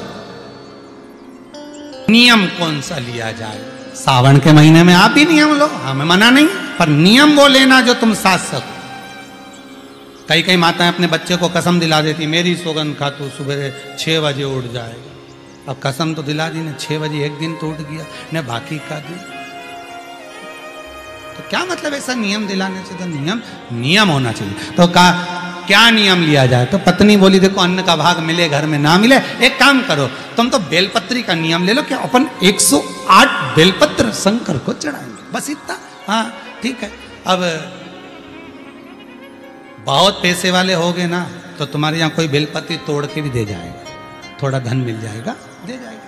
Speaker 1: नियम कौन सा लिया जाए? सावन के महीने में आप भी नियम लो, हमें मना नहीं, पर नियम वो लेना जो तुम साध सको। कई कई माताएं अपने बच्चे को कसम दिला देती, मेरी सौगंध खा तू सुबह 6 बजे उठ जाएगा। अब कसम तो दिला दी ने, 6 बजे एक दिन तो उठ गया ने, बाकी का दिन तो क्या मतलब ऐसा नियम दिलाने से? तो नियम होना चाहिए। तो कहा क्या नियम लिया जाए? तो पत्नी बोली देखो अन्न का भाग मिले घर में ना मिले, एक काम करो तुम तो बेलपत्री का नियम ले लो कि अपन 108 बेलपत्र शंकर को चढ़ाएंगे, बस इतना। हाँ ठीक है। अब बहुत पैसे वाले हो गए ना तो तुम्हारे यहाँ कोई बेलपत्री तोड़ के भी दे जाएगा, थोड़ा धन मिल जाएगा, दे जाएगा।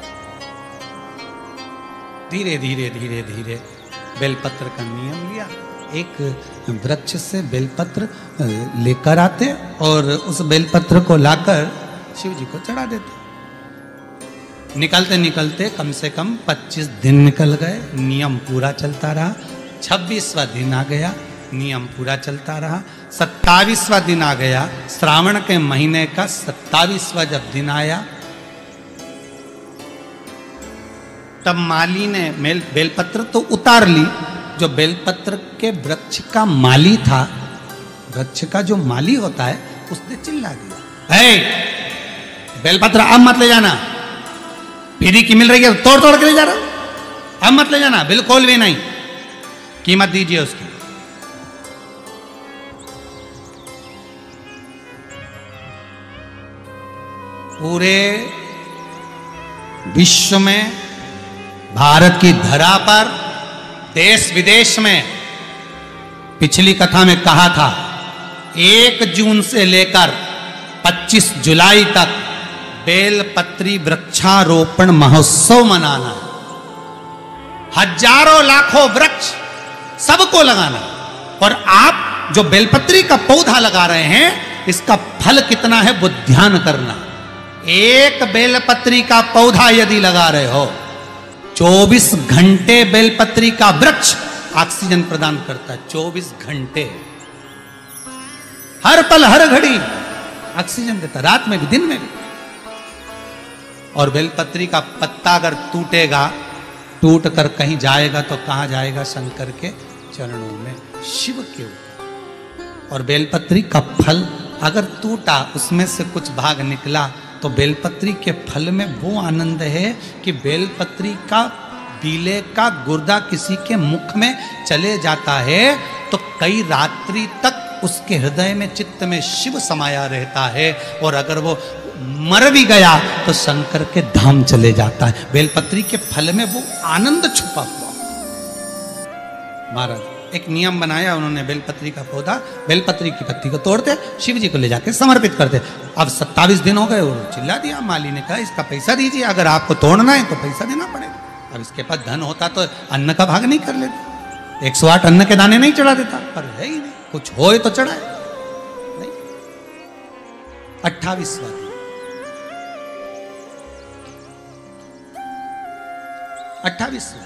Speaker 1: धीरे धीरे धीरे धीरे बेलपत्र का नियम लिया। एक वृक्ष से बेलपत्र लेकर आते और उस बेलपत्र को लाकर शिव जी को चढ़ा देते। निकलते निकलते कम से कम 25 दिन निकल गए, नियम पूरा चलता रहा। 26वां दिन आ गया, नियम पूरा चलता रहा। 27वां दिन आ गया, श्रावण के महीने का 27वां जब दिन आया तब माली ने बेलपत्र तो उतार ली। जो बेलपत्र के वृक्ष का माली था, वृक्ष का जो माली होता है, उसने चिल्ला दिया, हे बेलपत्र अब मत ले जाना, फ्री की मिल रही है तोड़ तोड़ के ले जा रहा हूं, अब मत ले जाना, बिल्कुल भी नहीं, कीमत दीजिए उसकी। पूरे विश्व में, भारत की धरा पर, देश विदेश में, पिछली कथा में कहा था 1 जून से लेकर 25 जुलाई तक बेलपत्री वृक्षारोपण महोत्सव मनाना। हजारों लाखों वृक्ष सबको लगाना। और आप जो बेलपत्री का पौधा लगा रहे हैं, इसका फल कितना है वो ध्यान करना। एक बेलपत्री का पौधा यदि लगा रहे हो, 24 घंटे बेलपत्री का वृक्ष ऑक्सीजन प्रदान करता है। 24 घंटे, हर पल हर घड़ी ऑक्सीजन देता, रात में भी दिन में भी। और बेलपत्री का पत्ता अगर टूटेगा, टूट कर कहीं जाएगा तो कहां जाएगा? शंकर के चरणों में, शिव के ऊपर। और बेलपत्री का फल अगर टूटा, उसमें से कुछ भाग निकला, तो बेलपत्री के फल में वो आनंद है कि बेलपत्री का बीले का गुर्दा किसी के मुख में चले जाता है तो कई रात्रि तक उसके हृदय में, चित्त में शिव समाया रहता है। और अगर वो मर भी गया तो शंकर के धाम चले जाता है। बेलपत्री के फल में वो आनंद छुपा हुआ। महाराज एक नियम बनाया उन्होंने, बेलपत्री का पौधा, बेलपत्री की पत्ती को तोड़ते, शिव जी को ले जाके समर्पित करते। अब 27 दिन हो गए, वो चिल्ला दिया। माली ने कहा इसका पैसा दीजिए, अगर आपको तोड़ना है तो पैसा देना पड़ेगा। अब इसके पास धन होता तो अन्न का भाग नहीं कर लेता, 108 अन्न के दाने नहीं चढ़ा देता, पर है ही नहीं, कुछ होए तो चढ़ाए नहीं। 28वां दिन, 28वां,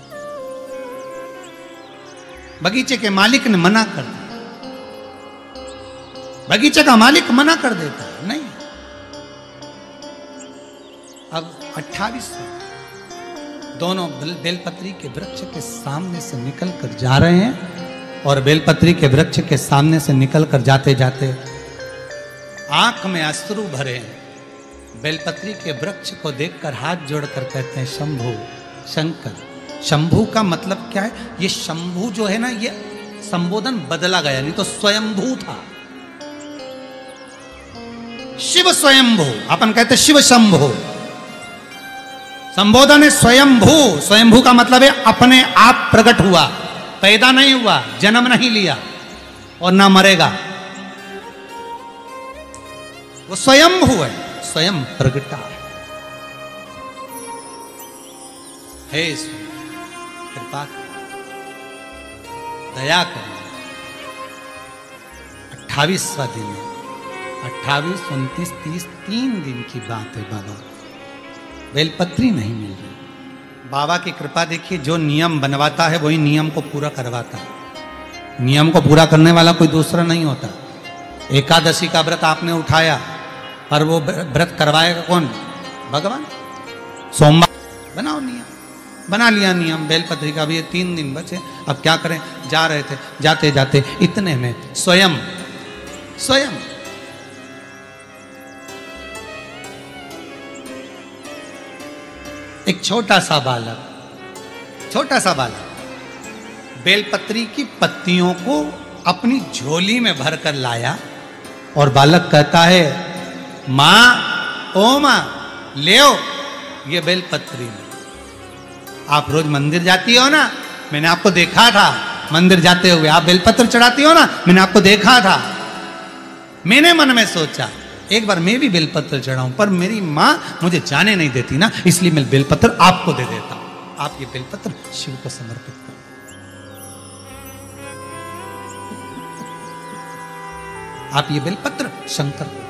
Speaker 1: बगीचे के मालिक ने मना कर दिया। बगीचे का मालिक मना कर देता है, नहीं। अब 28वां, दोनों बेलपत्री के वृक्ष के सामने से निकल कर जा रहे हैं। और बेलपत्री के वृक्ष के सामने से निकल कर जाते जाते आंख में अश्रु भरे हैं। बेलपत्री के वृक्ष को देखकर हाथ जोड़कर कहते हैं शंभु, शंकर। शंभु का मतलब क्या है? ये शंभु जो है ना, ये संबोधन बदला गया, नहीं तो स्वयंभू था। शिव स्वयंभू, अपन कहते शिव शंभु। संबोधन है स्वयंभू। स्वयंभू का मतलब है अपने आप प्रकट हुआ, पैदा नहीं हुआ, जन्म नहीं लिया और ना मरेगा। वो स्वयंभू है, स्वयं प्रगटा है। कृपा दया कर। 28वां दिन है, 28, 29, 30, 3 दिन की बात है बाबा। बेलपत्री नहीं मिल रही। बाबा की कृपा देखिए, जो नियम बनवाता है वही नियम को पूरा करवाता है। नियम को पूरा करने वाला कोई दूसरा नहीं होता। एकादशी का व्रत आपने उठाया, पर वो व्रत करवाएगा कौन? भगवान। सोमवार बनाओ नियम, बना लिया नियम। बेलपत्री का भी ये 3 दिन बचे, अब क्या करें? जा रहे थे, जाते जाते इतने में स्वयं एक छोटा सा बालक बेलपत्री की पत्तियों को अपनी झोली में भर कर लाया और बालक कहता है, माँ, ओ माँ, ले आओ ये बेलपत्री। आप रोज मंदिर जाती हो ना, मैंने आपको देखा था मंदिर जाते हुए, आप बेलपत्र चढ़ाती हो ना, मैंने आपको देखा था। मैंने मन में सोचा एक बार मैं भी बेलपत्र चढ़ाऊं, पर मेरी माँ मुझे जाने नहीं देती ना, इसलिए मैं बेलपत्र आपको दे देता हूं। आप ये बेलपत्र शिव को समर्पित करो। आप ये बेलपत्र शंकर को।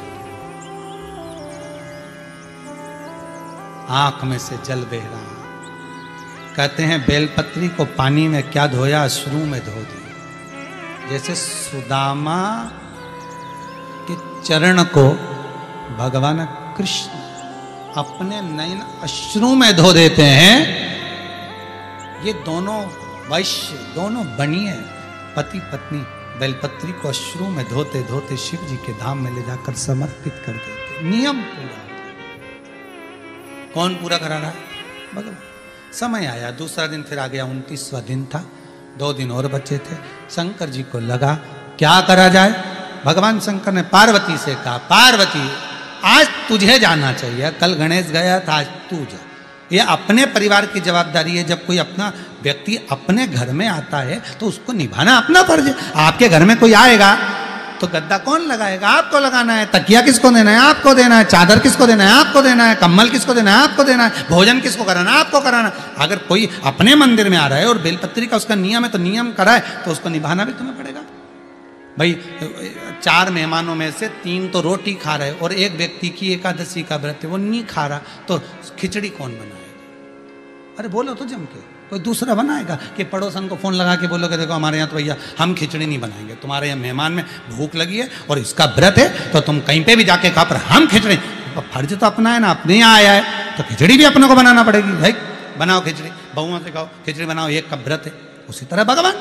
Speaker 1: आंख में से जल बह रहा। कहते हैं बेलपत्री को पानी में क्या धोया, अश्रु में धो दिया। जैसे सुदामा के चरण को भगवान कृष्ण अपने नयन अश्रु में धो देते हैं। ये दोनों वैश्य, दोनों बनिए पति पत्नी बेलपत्री को अश्रु में धोते धोते शिव जी के धाम में ले जाकर समर्पित कर देते। नियम पूरा। कौन पूरा करा रहा? भगवान। समय आया, दूसरा दिन फिर आ गया, 29वां दिन था, 2 दिन और बचे थे। शंकर जी को लगा क्या करा जाए। भगवान शंकर ने पार्वती से कहा, पार्वती आज तुझे जाना चाहिए, कल गणेश गया था, आज तू जा। ये अपने परिवार की जवाबदारी है। जब कोई अपना व्यक्ति अपने घर में आता है तो उसको निभाना अपना फर्ज है। आपके घर में कोई आएगा तो गद्दा कौन लगाएगा? आपको लगाना है। तकिया किसको देना है? आपको देना है। चादर किसको देना है? आपको देना है। कम्बल किसको देना है? आपको देना है। भोजन किसको कराना है? आपको कराना है। अगर कोई अपने मंदिर में आ रहा है और बेलपत्री का उसका नियम है तो नियम कराए तो उसको निभाना भी तुम्हें पड़ेगा। भाई 4 मेहमानों में से 3 तो रोटी खा रहे और एक व्यक्ति की एकादशी का व्रत है, वो नहीं खा रहा, तो खिचड़ी कौन बनाएगा? अरे बोलो तो जम के, कोई दूसरा बनाएगा कि पड़ोसन को फोन लगा के बोलोगे देखो हमारे यहाँ तो भैया हम खिचड़ी नहीं बनाएंगे, तुम्हारे यहाँ मेहमान में भूख लगी है और इसका व्रत है तो तुम कहीं पे भी जाके खा, पर हम खिचड़ी, तो फर्ज तो अपना है ना, अपने यहाँ आया है तो खिचड़ी भी अपने को बनाना पड़ेगी। भाई बनाओ खिचड़ी, बहुओं से कहो खिचड़ी बनाओ, एक का व्रत है। उसी तरह भगवान,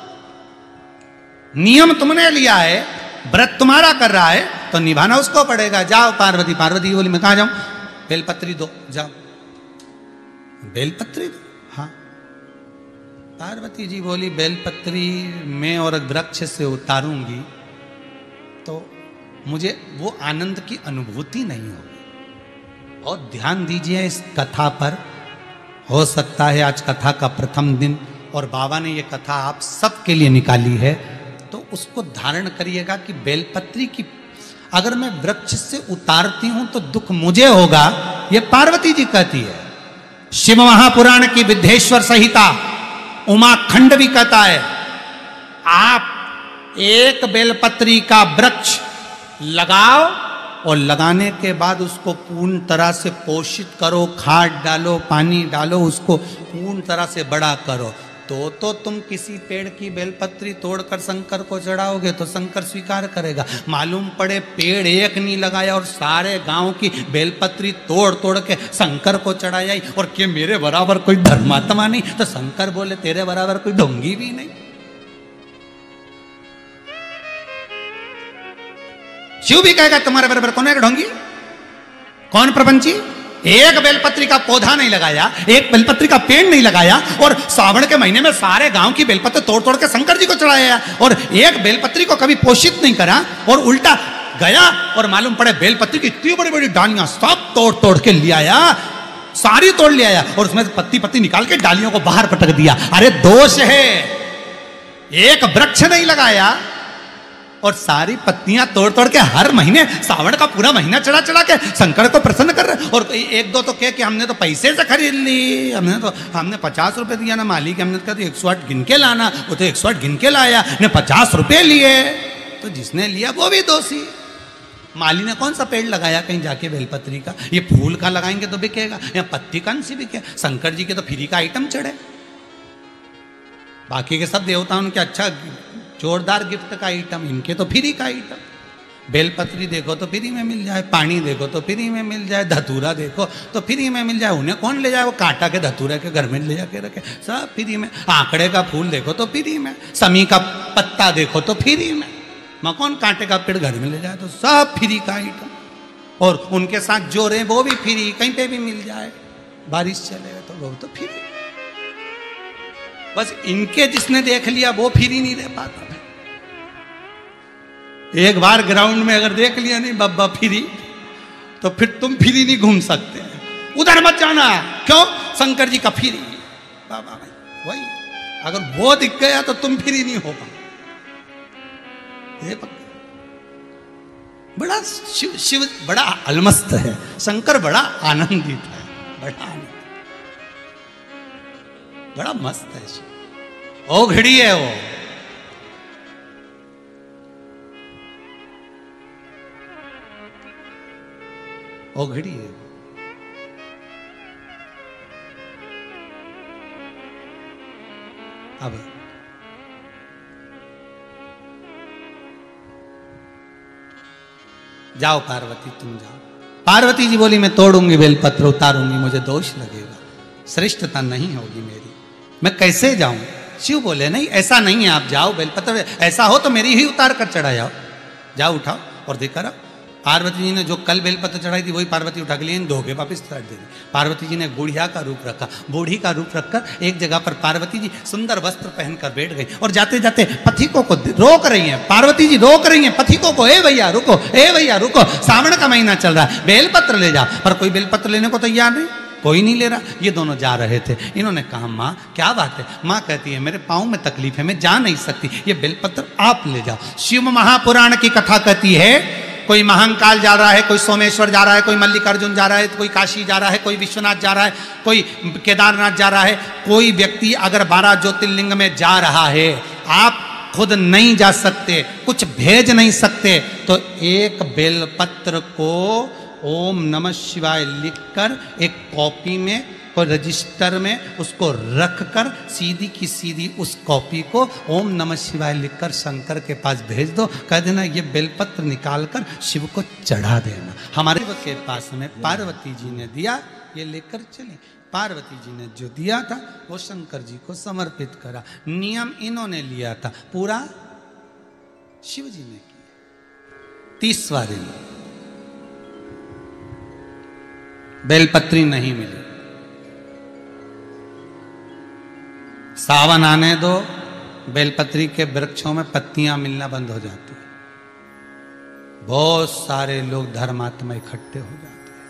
Speaker 1: नियम तुमने लिया है, व्रत तुम्हारा कर रहा है तो निभाना उसको पड़ेगा। जाओ पार्वती। पार्वती बोली मैं कहाँ जाऊं? बेलपत्री दो, जाओ बेलपत्री दो। हाँ, पार्वती जी बोली बेलपत्री मैं और वृक्ष से उतारूंगी तो मुझे वो आनंद की अनुभूति नहीं होगी। और ध्यान दीजिए इस कथा पर। हो सकता है आज कथा का प्रथम दिन और बाबा ने ये कथा आप सबके लिए निकाली है, तो उसको धारण करिएगा कि बेलपत्री की अगर मैं वृक्ष से उतारती हूं तो दुख मुझे होगा, ये पार्वती जी कहती है। शिव महापुराण की विद्धेश्वर संहिता उमाखंड भी कहता है, आप एक बेलपत्री का वृक्ष लगाओ और लगाने के बाद उसको पूर्ण तरह से पोषित करो, खाद डालो, पानी डालो, उसको पूर्ण तरह से बड़ा करो, तो तुम किसी पेड़ की बेलपत्री तोड़कर शंकर को चढ़ाओगे तो शंकर स्वीकार करेगा। मालूम पड़े पेड़ एक नहीं लगाया और सारे गांव की बेलपत्री तोड़ तोड़ के शंकर को चढ़ाया और कि मेरे बराबर कोई धर्मात्मा नहीं, तो शंकर बोले तेरे बराबर कोई ढोंगी भी नहीं। शिव भी कहेगा तुम्हारे बराबर कौन है ढोंगी, कौन प्रपंची? एक बेलपत्री का पौधा नहीं लगाया, एक बेलपत्री का पेड़ नहीं लगाया और सावन के महीने में सारे गांव की बेलपत्र तोड़ तोड़ के शंकर जी को चढ़ाया और एक बेलपत्री को कभी पोषित नहीं करा और उल्टा गया और मालूम पड़े बेलपत्री की इतनी बड़ी बड़ी डालियां सब तोड़ तोड़ के ले आया, सारी तोड़ ले आया और उसमें पत्ती पत्ती निकाल के डालियों को बाहर पटक दिया। अरे दोष है, एक वृक्ष नहीं लगाया और सारी पत्तियां तोड़ तोड़ के हर महीने सावन का पूरा महीना चढ़ा चढ़ा के शंकर को प्रसन्न कर रहे। और एक दो तो कह कि हमने तो पैसे से खरीद ली, हमने 50 रुपए दिया ना मालिक, हमने कहा 108 गिन के लाना, वो तो 108 गिन के लाया ने 50 रुपए लिए, तो जिसने लिया वो भी दोषी। माली ने कौन सा पेड़ लगाया कहीं जाके बेलपत्री का? ये फूल का लगाएंगे तो बिकेगा या पत्ती कौन सी बिके? शंकर जी के तो फ्री का आइटम चढ़े, बाकी के सब देवताओं के अच्छा जोरदार गिफ्ट का आइटम, इनके तो फ्री का आइटम। बेलपत्री देखो तो फ्री में मिल जाए, पानी देखो तो फ्री में मिल जाए, धतूरा देखो तो फ्री में मिल जाए। उन्हें कौन ले जाए? वो कांटा के धतूरे के घर में ले जाके रखे, सब फ्री में। आंकड़े का फूल देखो तो फ्री में, समी का पत्ता देखो तो फ्री में। कौन कांटे का पेड़ घर में ले जाए? तो सब फ्री का आइटम। और उनके साथ जो रहे वो भी फ्री, कहीं पे भी मिल जाए, बारिश चले तो वो तो फ्री। बस इनके जिसने देख लिया वो फिर ही नहीं रह पाता। एक बार ग्राउंड में अगर देख लिया नहीं बब्बा फिरी, तो फिर तुम फिरी नहीं घूम सकते। उधर मत जाना, क्यों? शंकर जी का फिरी बाबा भाई वही, अगर वो दिख गया तो तुम फिरी नहीं हो पाओ। बड़ा शिव बड़ा अलमस्त है, शंकर बड़ा आनंदित है, बड़ा मस्त है शिव। ओ घड़ी है वो, घड़ी है। अब जाओ पार्वती तुम जाओ। पार्वती जी बोली मैं तोड़ूंगी बेलपत्र, उतारूंगी, मुझे दोष लगेगा, श्रेष्ठता नहीं होगी मेरी, मैं कैसे जाऊं? शिव बोले नहीं ऐसा नहीं है, आप जाओ बेलपत्र, ऐसा हो तो मेरी ही उतार कर चढ़ा जाओ, जाओ उठाओ और देकर आओ। पार्वती जी ने जो कल बेलपत्र चढ़ाई थी वही पार्वती उठा के लिए इन धोखे वापिस चढ़ दे दी। पार्वती जी ने बुढ़िया का रूप रखा, बूढ़ी का रूप रखकर एक जगह पर पार्वती जी सुंदर वस्त्र पहनकर बैठ गई और जाते जाते पथिकों को रोक रही हैं। पार्वती जी रोक रही हैं पथिकों को, ए भैया रुको, ए भैया रुको, सावन का महीना चल रहा है, बेलपत्र ले जाओ। पर कोई बेलपत्र लेने को तैयार नहीं, कोई नहीं ले रहा। ये दोनों जा रहे थे, इन्होंने कहा माँ क्या बात है? माँ कहती है मेरे पाँव में तकलीफ है, मैं जा नहीं सकती, ये बेलपत्र आप ले जाओ। शिव महापुराण की कथा कहती है कोई महाकाल जा रहा है, कोई सोमेश्वर जा रहा है, कोई मल्लिकार्जुन जा रहा है, कोई काशी जा रहा है, कोई विश्वनाथ जा रहा है, कोई केदारनाथ जा रहा है। कोई व्यक्ति अगर 12 ज्योतिर्लिंग में जा रहा है, आप खुद नहीं जा सकते, कुछ भेज नहीं सकते, तो एक बेलपत्र को ओम नमः शिवाय लिखकर एक कॉपी में, कोई रजिस्टर में उसको रखकर सीधी की सीधी उस कॉपी को ओम नमः शिवाय लिखकर शंकर के पास भेज दो। कह देना ये बेलपत्र निकालकर शिव को चढ़ा देना। हमारे के पास में पार्वती जी ने दिया, ये लेकर चले। पार्वती जी ने जो दिया था वो शंकर जी को समर्पित करा। नियम इन्होंने लिया था, पूरा शिव जी ने किया। 30वां दिन बेलपत्री नहीं मिली। सावन आने दो, बेलपत्री के वृक्षों में पत्तियां मिलना बंद हो जाती है, बहुत सारे लोग धर्मात्मा इकट्ठे हो जाते हैं।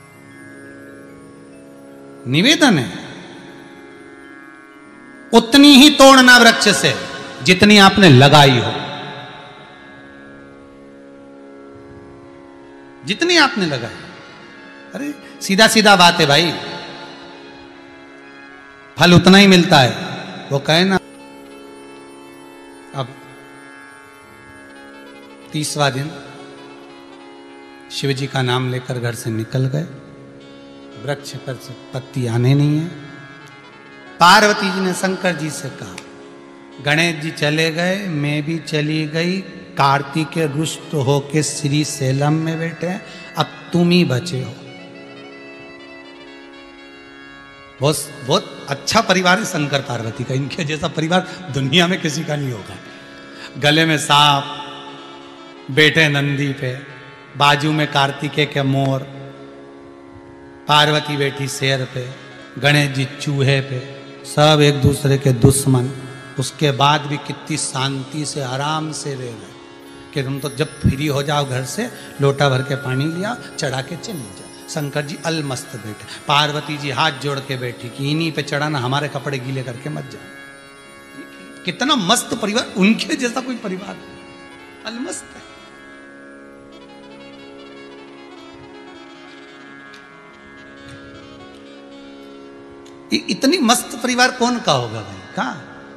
Speaker 1: निवेदन है उतनी ही तोड़ना वृक्ष से जितनी आपने लगाई हो, जितनी आपने लगाई। अरे सीधा सीधा बात है भाई, फल उतना ही मिलता है। वो कहे ना, अब 30वां दिन शिव जी का नाम लेकर घर से निकल गए, वृक्ष पर से पत्ती आने नहीं है। पार्वती जी ने शंकर जी से कहा गणेश जी चले गए, मैं भी चली गई, कार्तिक रुष्ट होके श्री सेलम में बैठे, अब तुम ही बचे हो। बहुत अच्छा परिवार है शंकर पार्वती का, इनके जैसा परिवार दुनिया में किसी का नहीं होगा। गले में सांप, बैठे नंदी पे, बाजू में कार्तिकेय के मोर, पार्वती बैठी शेर पे, गणेश जी चूहे पे, सब एक दूसरे के दुश्मन। उसके बाद भी कितनी शांति से आराम से रह गए कि तुम तो जब फ्री हो जाओ घर से, लोटा भर के पानी लिया, चढ़ा के चली जाओ। शंकर जी अलमस्त बैठे, पार्वती जी हाथ जोड़ के बैठी कि इन्हीं पे चढ़ाना, हमारे कपड़े गीले करके मत जाओ। कितना मस्त परिवार, उनके जैसा कोई परिवार अलमस्त है। इतनी मस्त परिवार कौन का होगा भाई? कहा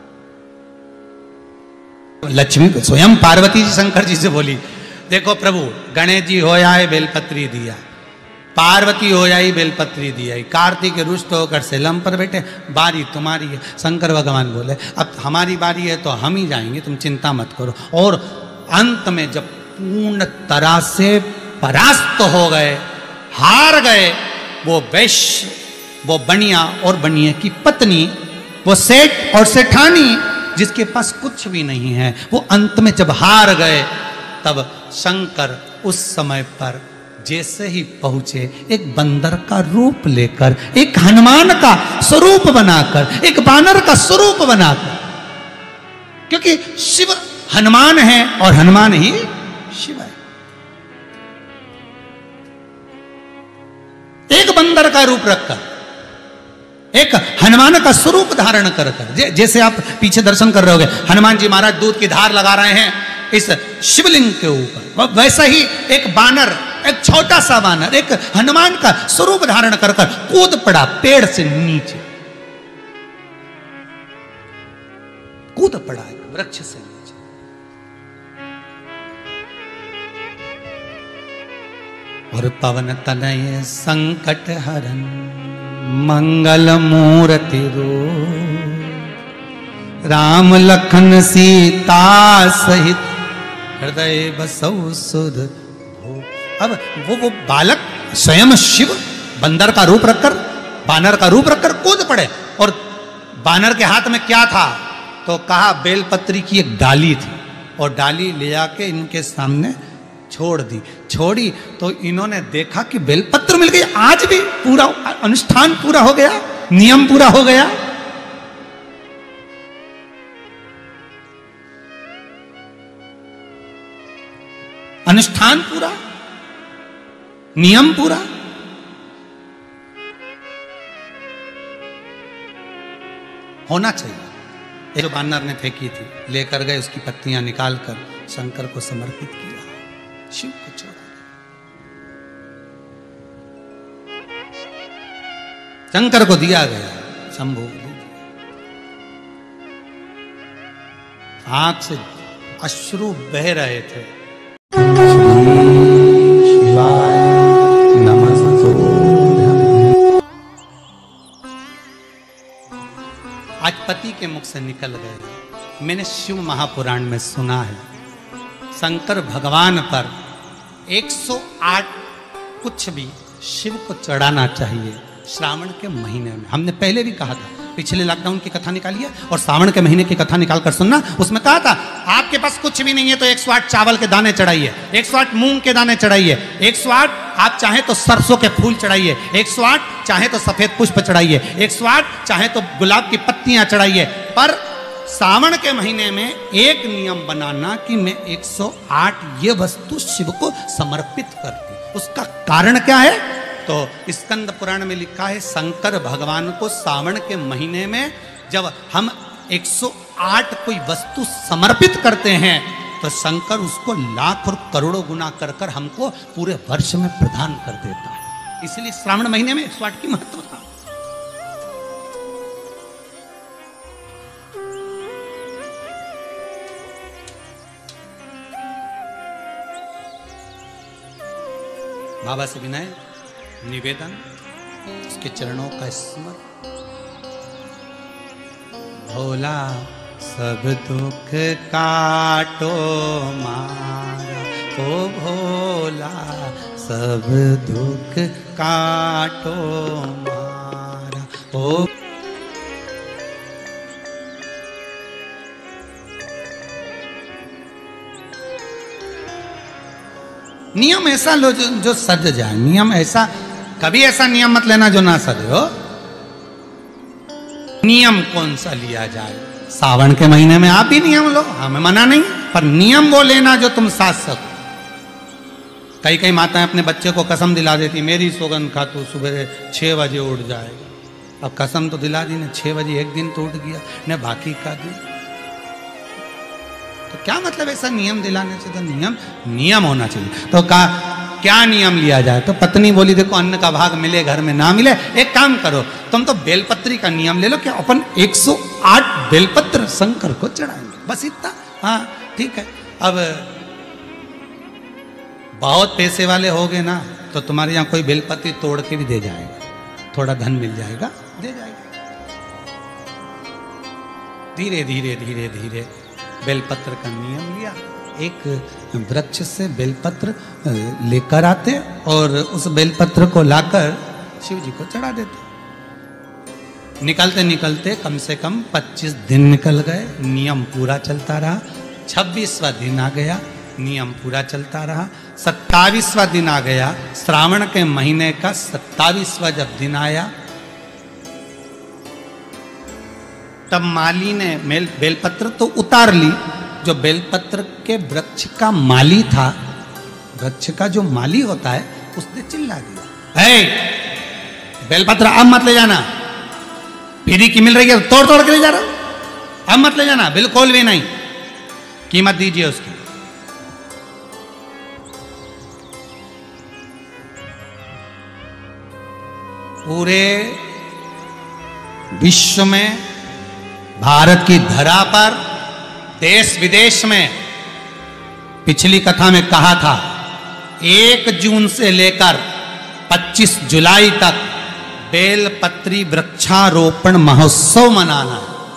Speaker 1: लक्ष्मी स्वयं पार्वती जी शंकर जी से बोली, देखो प्रभु गणेश जी हो आए बेलपत्री दिया, पार्वती हो जाई बेलपत्री दिया, कार्तिक रुष्ट होकर सेलम पर बैठे, बारी तुम्हारी है। शंकर भगवान बोले अब हमारी बारी है तो हम ही जाएंगे, तुम चिंता मत करो। और अंत में जब पूर्ण तरह से परास्त हो गए, हार गए, वो वैश्य, वो बनिया और बनिया की पत्नी, वो सेठ और सेठानी जिसके पास कुछ भी नहीं है, वो अंत में जब हार गए, तब शंकर उस समय पर जैसे ही पहुंचे एक बंदर का रूप लेकर, एक हनुमान का स्वरूप बनाकर, एक बानर का स्वरूप बनाकर, क्योंकि शिव हनुमान है और हनुमान ही शिव है। एक बंदर का रूप रखकर, एक हनुमान का स्वरूप धारण कर कर, जैसे आप पीछे दर्शन कर रहे होगे, हनुमान जी महाराज दूध की धार लगा रहे हैं इस शिवलिंग के ऊपर, वैसा ही एक बानर, एक छोटा सा बानर, एक हनुमान का स्वरूप धारण कर कर कूद पड़ा पेड़ से नीचे, कूद पड़ा एक वृक्ष से नीचे। और पवन तनय संकट हरन मंगल मूर्ति रो, राम लखन सीता सहित हृदय बसौ सुध हो। अब वो बालक स्वयं शिव बंदर का रूप रखकर, बानर का रूप रखकर कूद पड़े। और बानर के हाथ में क्या था? तो कहा बेलपत्री की एक डाली थी, और डाली ले आके इनके सामने छोड़ दी। छोड़ी तो इन्होंने देखा कि बेलपत्र मिल गई। आज भी पूरा अनुष्ठान पूरा हो गया, नियम पूरा हो गया। अनुष्ठान पूरा, नियम पूरा। होना चाहिए। जो बानर ने फेंकी थी लेकर गए, उसकी पत्तियां निकालकर शंकर को समर्पित किया, शिव को छोड़ा। शंकर को दिया गया, शंभु आंख से अश्रु बह रहे थे। शिवाय आज पति के मुख से निकल गए। मैंने शिव महापुराण में सुना है, शंकर भगवान पर 108 कुछ भी शिव को चढ़ाना चाहिए श्रावण के महीने में। हमने पहले भी कहा था, पिछले लॉकडाउन की कथा निकाली है और श्रावण के महीने की कथा निकाल कर सुनना। उसमें कहा था आपके पास कुछ भी नहीं है तो 108 चावल के दाने चढ़ाइए, 108 मूंग के दाने चढ़ाइए, 108 आप चाहे तो सरसों के फूल चढ़ाइए, 108 चाहे तो सफेद पुष्प चढ़ाइए, 108 चाहे तो गुलाब की पत्तियां चढ़ाइए। पर सावन के महीने में एक नियम बनाना कि मैं 108 ये वस्तु शिव को समर्पित करती हूं। उसका कारण क्या है? तो स्कंद पुराण में लिखा है, शंकर भगवान को सावन के महीने में जब हम 108 कोई वस्तु समर्पित करते हैं तो शंकर उसको लाख और करोड़ों गुना कर कर हमको पूरे वर्ष में प्रदान कर देता है। इसलिए श्रावण महीने में 108 की महत्वता। बाबा से विनय निवेदन, उसके चरणों का स्मरण। भोला सब दुख काटो मारा, ओ भोला सब दुख काटो मारा, ओ नियम ऐसा लो जो सज जाए। नियम ऐसा, कभी ऐसा नियम मत लेना जो ना सजे हो। नियम कौन सा लिया जाए? सावन के महीने में आप भी नियम लो, हमें मना नहीं, पर नियम वो लेना जो तुम साध सको। कई कई माताएं अपने बच्चे को कसम दिला देती, मेरी सौगंध खा तू सुबह 6 बजे उठ जाएगा। अब कसम तो दिला दी ने, 6 बजे एक दिन तो उठ गया ने, बाकी का दिन तो क्या मतलब ऐसा नियम दिलाने से? तो नियम होना चाहिए। तो क्या नियम लिया जाए? तो पत्नी बोली देखो अन्न का भाग मिले घर में ना मिले, एक काम करो तुम तो बेलपत्री का नियम ले लो कि अपन 108 बेलपत्र शंकर को चढ़ाएंगे, बस इतना। हाँ ठीक है। अब बहुत पैसे वाले हो गए ना तो तुम्हारे यहाँ कोई बेलपत्री तोड़ के भी दे जाएगा, थोड़ा धन मिल जाएगा, दे जाएगा। धीरे धीरे धीरे धीरे बेलपत्र का नियम लिया। एक वृक्ष से बेलपत्र लेकर आते और उस बेलपत्र को लाकर शिव जी को चढ़ा देते। निकलते निकलते कम से कम 25 दिन निकल गए, नियम पूरा चलता रहा। 26वां दिन आ गया, नियम पूरा चलता रहा। 27वां दिन आ गया, श्रावण के महीने का 27वां जब दिन आया, तब माली ने बेलपत्र तो उतार ली। जो बेलपत्र के वृक्ष का माली था, वृक्ष का जो माली होता है, उसने चिल्ला दिया, बेलपत्र अब मत ले जाना, फ्री की मिल रही है, तोड़ तोड़ के ले जा रहा हूं, अब मत ले जाना, बिल्कुल भी नहीं, कीमत दीजिए उसकी। पूरे विश्व में, भारत की धरा पर, देश विदेश में, पिछली कथा में कहा था 1 जून से लेकर 25 जुलाई तक बेलपत्री वृक्षारोपण महोत्सव मनाना,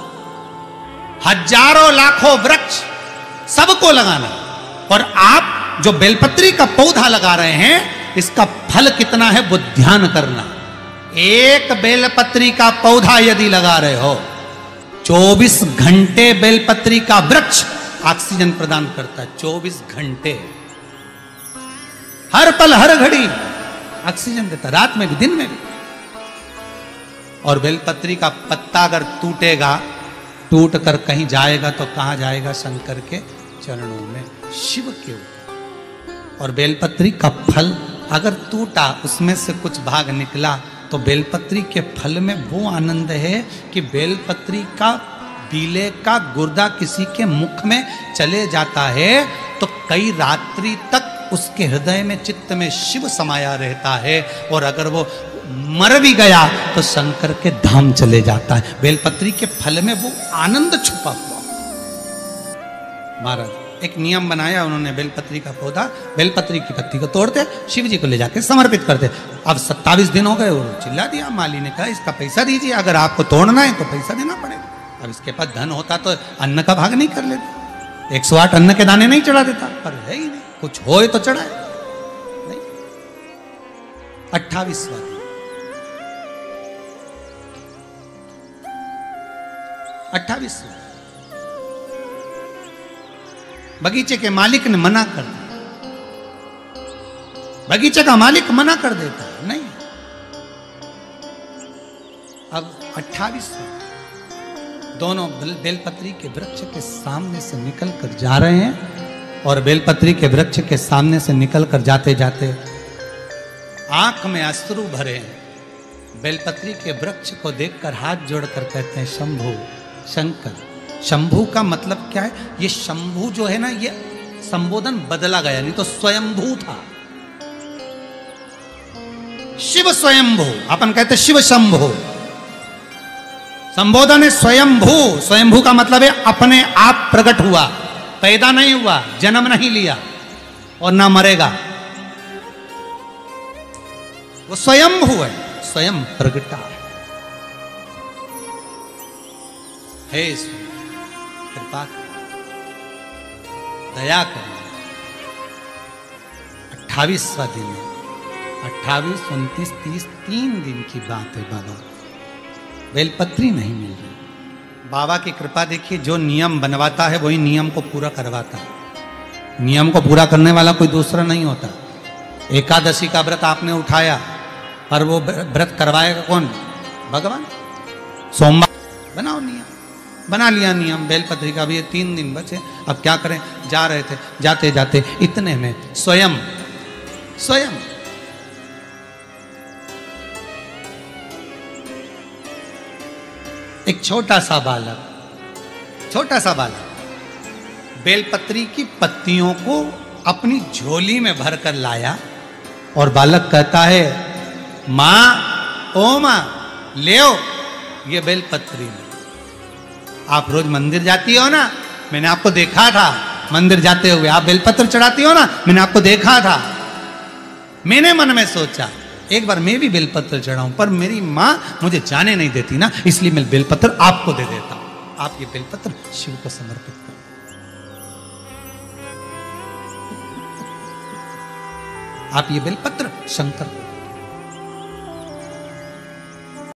Speaker 1: हजारों लाखों वृक्ष सबको लगाना। और आप जो बेलपत्री का पौधा लगा रहे हैं, इसका फल कितना है वो ध्यान करना। एक बेलपत्री का पौधा यदि लगा रहे हो, 24 घंटे बेलपत्री का वृक्ष ऑक्सीजन प्रदान करता है। 24 घंटे, हर पल हर घड़ी ऑक्सीजन देता, रात में भी दिन में भी। और बेलपत्री का पत्ता अगर टूटेगा, टूट कर कहीं जाएगा तो कहां जाएगा? शंकर के चरणों में, शिव के ऊपर। और बेलपत्री का फल अगर टूटा, उसमें से कुछ भाग निकला, तो बेलपत्री के फल में वो आनंद है कि बेलपत्री का बीले का गुर्दा किसी के मुख में चले जाता है तो कई रात्रि तक उसके हृदय में, चित्त में शिव समाया रहता है। और अगर वो मर भी गया तो शंकर के धाम चले जाता है। बेलपत्री के फल में वो आनंद छुपा हुआ। महाराज एक नियम बनाया उन्होंने, बेलपत्री का पौधा, बेलपत्री की पत्ती को तोड़ते, शिव जी को ले जाके समर्पित करते। अब 27 दिन हो गए, वो चिल्ला दिया, माली ने कहा इसका पैसा दीजिए, अगर आपको तोड़ना है तो पैसा देना पड़ेगा। अब इसके पास धन होता तो अन्न का भाग नहीं कर लेता, 108 अन्न के दाने नहीं चढ़ा देता, पर है ही नहीं, कुछ होए तो चढ़ाए नहीं। 28वां दिन, 28वां, बगीचे के मालिक ने मना कर दिया। बगीचे का मालिक मना कर देता है, नहीं। अब 28वां, दोनों बेलपत्री के वृक्ष के सामने से निकल कर जा रहे हैं। और बेलपत्री के वृक्ष के सामने से निकल कर जाते जाते आंख में अश्रु भरे हैं। बेलपत्री के वृक्ष को देखकर हाथ जोड़कर कहते हैं, शंभु, शंकर। शंभु का मतलब क्या है? ये शंभु जो है ना, ये संबोधन बदला गया, नहीं तो स्वयंभू था। शिव स्वयंभू, अपन कहते शिव शंभु, संबोधन है स्वयंभू। स्वयंभू का मतलब है अपने आप प्रकट हुआ, पैदा नहीं हुआ, जन्म नहीं लिया और ना मरेगा। वो स्वयंभू है, स्वयं प्रगटा है। हे कृपा दया कर। 28वां दिन है, 28, 29, 30, 3 दिन की बात है बाबा। बेलपत्री नहीं मिल रही। बाबा की कृपा देखिए, जो नियम बनवाता है वही नियम को पूरा करवाता है। नियम को पूरा करने वाला कोई दूसरा नहीं होता। एकादशी का व्रत आपने उठाया, पर वो व्रत करवाएगा कौन? भगवान। सोमवार बनाओ नियम, बना लिया नियम, बेलपत्री का भी 3 दिन बचे। अब क्या करें? जा रहे थे, जाते जाते इतने में स्वयं एक छोटा सा बालक बेलपत्री की पत्तियों को अपनी झोली में भरकर लाया। और बालक कहता है, माँ, ओ माँ, ले आओ ये बेलपत्री। आप रोज मंदिर जाती हो ना, मैंने आपको देखा था मंदिर जाते हुए, आप बेलपत्र चढ़ाती हो ना, मैंने आपको देखा था। मैंने मन में सोचा एक बार मैं भी बेलपत्र चढ़ाऊं, पर मेरी माँ मुझे जाने नहीं देती ना, इसलिए मैं बेलपत्र आपको दे देता हूं। आप ये बेलपत्र शिव को समर्पित करो। आप ये बेलपत्र शंकर को